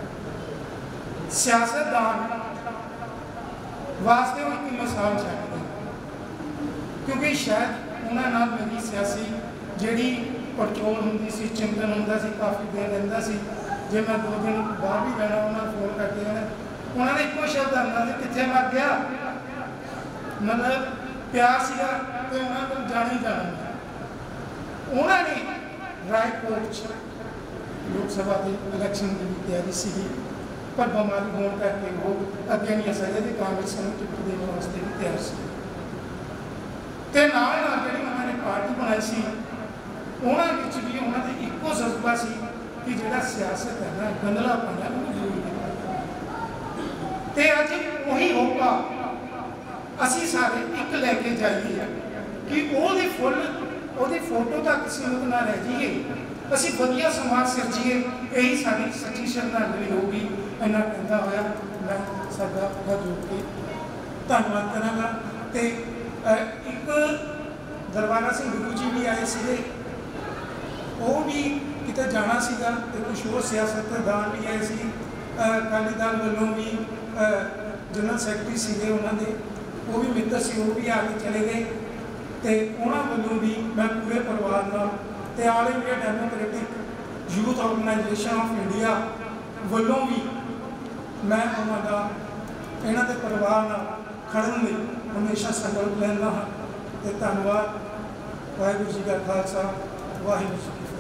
G: सियासतदान वास्ते वो एक मिसाल चाहिए, क्योंकि शायद उन्होंने मेरी सियासी जी पड़चोल होंगी सी, चिंतन होंगे सी, काफ़ी देर रहा सी। जे मैं 2 दिन बाहर भी रहना, उन्होंने फोन करके उन्होंने एको शब्द आना कि कितने लग गया, मतलब प्यार सीगा तो उन्होंने जाना ही जाना। उन्होंने रायकोट ਲੋਕ ਸਭਾ ਦੇ ਇਲੈਕਸ਼ਨ ਦੀ ਤਿਆਰੀ ਸੀਗੀ, ਪਰ ਬਿਮਾਰੀ ਹੋਣ ਕਰਕੇ ਉਹ ਅੱਗੇ ਨਹੀਂ ਆ ਸਕਦੇ ਤੇ ਕਾਂਗਰਸ ਨੂੰ ਟਿਕਟ ਦੇਣ ਵਾਸਤੇ ਵੀ ਤਿਆਰ ਸੀ। ਤੇ ਨਾਲ ਜਿਹੜੀ ਉਹਨਾਂ ਨੇ ਪਾਰਟੀ ਬਣਾਈ ਸੀ, ਉਹਨਾਂ ਵਿੱਚ ਵੀ ਉਹਨਾਂ ਦੇ ਇੱਕੋ ਜਜ਼ਬਾ ਸੀ ਕਿ ਜਿਹੜਾ ਸਿਆਸਤ ਹੈ ਨਾ, ਗੰਦਲਾ ਪਾਣਾ ਉਹਨੂੰ ਜ਼ਰੂਰੀ ਹੈ। ਤੇ ਅੱਜ ਉਹੀ ਹੋਊਗਾ ਅਸੀਂ ਸਾਰੇ ਇੱਕ ਲੈ ਕੇ ਜਾਈਏ ਕਿ ਉਹਦੀ ਫੋਟੋ ਤੱਕ ਸੀਮਤ ਨਾ ਰਹਿ ਜਾਈਏ, ਅਸੀਂ ਵਧੀਆ ਸਮਾਜ ਸਿਰਜੀਏ। ਇਹੀ ਸਾਡੀ ਸੱਚੀ ਸ਼ਰਧਾਂਜਲੀ ਹੋਊਗੀ। ਇੰਨਾ ਕਹਿੰਦਾ ਹੋਇਆ ਮੈਂ ਸਾਡਾ ਹੱਥ ਜੋੜ ਕੇ ਧੰਨਵਾਦ ਕਰਾਂਗਾ। ਤੇ ਇੱਕ ਦਰਬਾਰਾ ਸਿੰਘ ਗੁਰੂ ਜੀ ਵੀ ਆਏ ਸੀਗੇ, ਉਹ ਵੀ ਕਿਤੇ ਜਾਣਾ ਸੀਗਾ, ਤੇ ਕੁਛ ਹੋਰ ਸਿਆਸਤਦਾਨ ਵੀ ਆਏ ਸੀ। ਅਕਾਲੀ ਦਲ ਵੱਲੋਂ ਵੀ ਜਨਰਲ ਸੈਕਟਰੀ ਸੀਗੇ ਉਹਨਾਂ ਦੇ, ਉਹ ਵੀ ਮਿੱਤਰ ਸੀ, ਉਹ ਵੀ ਆ ਕੇ ਚਲੇ ਗਏ। ਤੇ ਉਹਨਾਂ ਵੱਲੋਂ ਵੀ ਮੈਂ ਪੂਰੇ ਪਰਿਵਾਰ ਨਾਲ ਤੇ all India democratic youth organisation of India ਵੱਲੋਂ ਵੀ ਮੈਂ ਉਹਨਾਂ ਦਾ ਇਹਨਾਂ ਦੇ ਪਰਿਵਾਰ ਨਾਲ ਖੜ੍ਹਨ ਲਈ ਹਮੇਸ਼ਾ ਸੰਕਲਪ ਲੈਂਦਾ ਹਾਂ। ਤੇ ਧੰਨਵਾਦ। ਵਾਹਿਗੁਰੂ ਜੀ ਕਾ ਖਾਲਸਾ, ਵਾਹਿਗੁਰੂ ਜੀ ਕੀ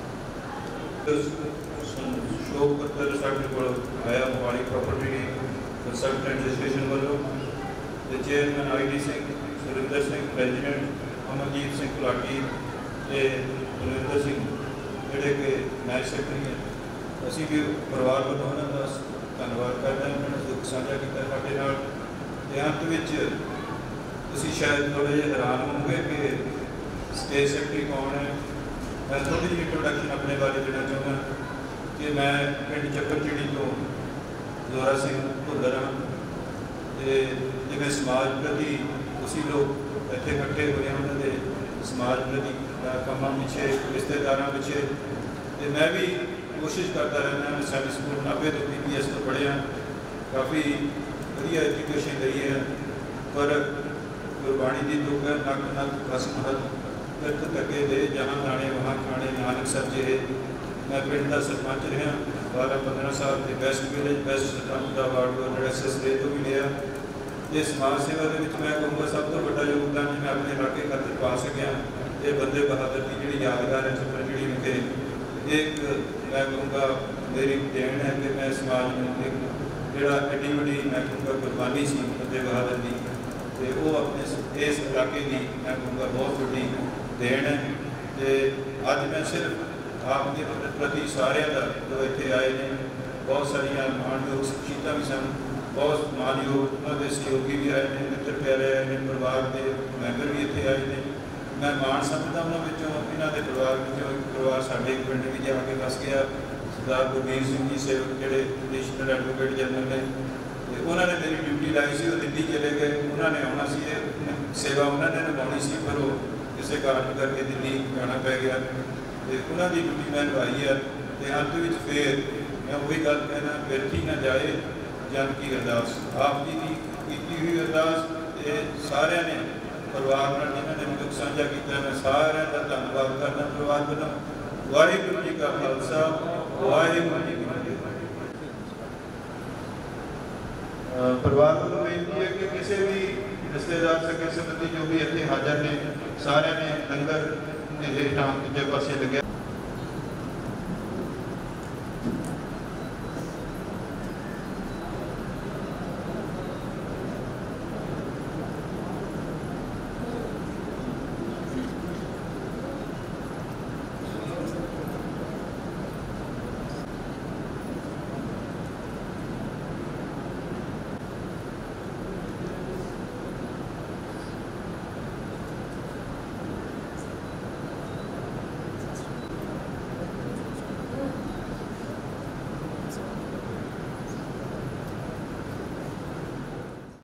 D: ਫਤਿਹ। ਸ਼ੋਕ ਪੱਤਰ ਸਾਡੇ ਕੋਲ ਆਇਆ ਮੋਹਾਲੀ ਪ੍ਰਾਪਰਟੀ ਕੰਸਲਟੈਂਟ ਐਸੋਸੀਏਸ਼ਨ ਵੱਲੋਂ, ਤੇ chairman ID Singh Surinder Singh, president Amarjeet Singh Gulati ਤੇ ਬਲਵਿੰਦਰ ਸਿੰਘ ਜਿਹੜੇ ਕਿ ਨਾਇਬ ਸੈਕਟਰੀ ਹੈ। ਅਸੀਂ ਵੀ ਪਰਿਵਾਰ ਵੱਲੋਂ ਉਹਨਾਂ ਦਾ ਧੰਨਵਾਦ ਕਰਦੇ ਹਾਂ, ਉਹਨਾਂ ਨੇ ਦੁੱਖ ਸਾਂਝਾ ਕੀਤਾ ਸਾਡੇ ਨਾਲ। ਤੇ ਅੰਤ ਵਿੱਚ ਤੁਸੀਂ ਸ਼ਾਇਦ ਥੋੜ੍ਹੇ ਜਿਹੇ ਹੈਰਾਨ ਹੋਵੋਗੇ ਕਿ ਸਟੇਟ ਸੈਕਟਰੀ ਕੌਣ ਹੈ। ਮੈਂ ਥੋੜ੍ਹੀ ਜਿਹੀ ਇੰਟਰੋਡਕਸ਼ਨ ਆਪਣੇ ਬਾਰੇ ਦੇਣਾ ਚਾਹੁੰਦਾ ਕਿ ਮੈਂ ਪਿੰਡ ਚੱਕਰਚਿੜੀ ਤੋਂ ਜ਼ੋਰਾ ਸਿੰਘ ਭੁੱਲਰ ਹਾਂ। ਤੇ ਜਿਵੇਂ ਸਮਾਜ ਪ੍ਰਤੀ ਤੁਸੀਂ ਲੋਕ ਇੱਥੇ ਇਕੱਠੇ ਹੋਏ ਉਹਨਾਂ ਦੇ ਸਮਾਜ ਪ੍ਰਤੀ ਕੰਮਾਂ ਪਿੱਛੇ, ਰਿਸ਼ਤੇਦਾਰਾਂ ਪਿੱਛੇ, ਤੇ ਮੈਂ ਵੀ ਕੋਸ਼ਿਸ਼ ਕਰਦਾ ਰਹਿੰਦਾ। ਮੈਂ ਸਾਡੇ ਸਕੂਲ 90 ਤੋਂ PPS ਤੋਂ ਪੜ੍ਹਿਆ, ਕਾਫੀ ਵਧੀਆ ਐਜੂਕੇਸ਼ਨ ਲਈ ਹੈ, ਪਰ ਗੁਰਬਾਣੀ ਦੀ ਦੁੱਖ ਹੈ ਨੱਕ ਨੱਕ ਕਸਮਹਤ ਕਿਰਤ ਤੱਕੇ ਦੇ ਜਹਾਂ ਦਾਣੇ ਵਹਾਂ ਖਾਣੇ ਨਾਨਕ ਸਭ ਜਿਹੇ। ਮੈਂ ਪਿੰਡ ਦਾ ਸਰਪੰਚ ਰਿਹਾ 12-15 ਸਾਲ, ਤੇ ਬੈਸਟ ਵਿਲੇਜ ਬੈਸਟ ਸਰਪੰਚ ਦਾ ਅਵਾਰਡ SSA ਤੋਂ ਵੀ ਲਿਆ। ਤੇ ਸਮਾਜ ਸੇਵਾ ਦੇ ਵਿੱਚ ਮੈਂ ਕਹੂੰਗਾ ਸਭ ਤੋਂ ਵੱਡਾ ਯੋਗਦਾਨ ਮੈਂ ਆਪਣੇ ਇਲਾਕੇ ਖਾਤਰ ਪਾ ਸਕਿਆ ਇਹ ਬੰਦੇ ਬਹਾਦਰ ਦੀ ਜਿਹੜੀ ਯਾਦਗਾਰ ਹੈ ਚੱਕਰਚਿੜੀ ਵਿਖੇ, ਇੱਕ ਮੈਂ ਕਹੂੰਗਾ ਮੇਰੀ ਦੇਣ ਹੈ ਕਿ ਮੈਂ ਸਮਾਜ ਨੂੰ ਇੱਕ ਜਿਹੜਾ ਐਡੀ ਵੱਡੀ ਮੈਂ ਕਹੂੰਗਾ ਕੁਰਬਾਨੀ ਸੀ ਬੰਦੇ ਬਹਾਦਰ ਦੀ, ਤੇ ਉਹ ਆਪਣੇ ਇਸ ਇਲਾਕੇ ਦੀ ਮੈਂ ਕਹੂੰਗਾ ਬਹੁਤ ਵੱਡੀ ਦੇਣ ਹੈ। ਤੇ ਅੱਜ ਮੈਂ ਸਿਰਫ ਆਪ ਦੇ ਪ੍ਰਤੀ ਸਾਰਿਆਂ ਦਾ ਜੋ ਇੱਥੇ ਆਏ ਨੇ, ਬਹੁਤ ਸਾਰੀਆਂ ਮਾਣਯੋਗ ਸ਼ਖਸੀਅਤਾਂ ਵੀ ਸਨ, ਬਹੁਤ ਮਾਣਯੋਗ ਉਹਨਾਂ ਦੇ ਸਹਿਯੋਗੀ ਵੀ ਆਏ ਨੇ, ਮਿੱਤਰ ਪਿਆਰੇ ਆਏ ਨੇ, ਪਰਿਵਾਰ ਦੇ ਮੈਂਬਰ ਵੀ ਇੱਥੇ ਆਏ ਨੇ। ਮੈਂ ਮਾਣ ਸਮਝਦਾ ਉਹਨਾਂ ਵਿੱਚੋਂ, ਇਹਨਾਂ ਦੇ ਪਰਿਵਾਰ ਵਿੱਚੋਂ ਇੱਕ ਪਰਿਵਾਰ ਸਾਡੇ ਪਿੰਡ ਵੀ ਜਾ ਕੇ ਵਸ ਗਿਆ, ਸਰਦਾਰ ਗੁਰਬੀਰ ਸਿੰਘ ਜੀ ਸੇਵਕ ਜਿਹੜੇ ਐਡੀਸ਼ਨਲ ਐਡਵੋਕੇਟ ਜਨਰਲ ਨੇ। ਤੇ ਉਹਨਾਂ ਨੇ ਮੇਰੀ ਡਿਊਟੀ ਲਾਈ ਸੀ, ਉਹ ਦਿੱਲੀ ਚਲੇ ਗਏ, ਉਹਨਾਂ ਨੇ ਆਉਣਾ ਸੀ, ਇਹ ਸੇਵਾ ਉਹਨਾਂ ਨੇ ਨਿਭਾਉਣੀ ਸੀ, ਪਰ ਉਹ ਕਿਸੇ ਕਾਰਨ ਕਰਕੇ ਦਿੱਲੀ ਜਾਣਾ ਪੈ ਗਿਆ, ਤੇ ਉਹਨਾਂ ਦੀ ਡਿਊਟੀ ਮੈਂ ਨਿਭਾਈ ਹੈ। ਤੇ ਅੰਤ ਵਿੱਚ ਫਿਰ ਮੈਂ ਉਹੀ ਗੱਲ ਕਹਿਣਾ, ਬਿਰਥੀ ਨਾ ਜਾਏ ਜਨ ਕੀ ਅਰਦਾਸ। ਆਪ ਜੀ ਦੀ ਕੀਤੀ ਹੋਈ ਅਰਦਾਸ ਤੇ ਸਾਰਿਆਂ ਨੇ ਪਰਿਵਾਰ ਨਾਲ ਜਿਨ੍ਹਾਂ ਨੇ ਦੁੱਖ ਸਾਂਝਾ ਕੀਤਾ, ਮੈਂ ਸਾਰਿਆਂ ਦਾ ਧੰਨਵਾਦ ਕਰਦਾ ਪਰਿਵਾਰ ਵੱਲੋਂ। ਵਾਹਿਗੁਰੂ ਜੀ ਕਾ ਖਾਲਸਾ, ਵਾਹਿਗੁਰੂ ਜੀ ਕੀ ਫਤਿਹ। ਪਰਿਵਾਰ ਵੱਲੋਂ ਬੇਨਤੀ ਹੈ ਕਿ ਕਿਸੇ ਵੀ ਰਿਸ਼ਤੇਦਾਰ ਸਕੇ ਸੰਬੰਧੀ ਜੋ ਵੀ ਇੱਥੇ ਹਾਜ਼ਰ ਨੇ, ਸਾਰਿਆਂ ਨੇ ਲੰਗਰ ਦੇ ਹੇਠਾਂ ਦੂਜੇ ਪਾਸੇ ਲੱਗਿਆ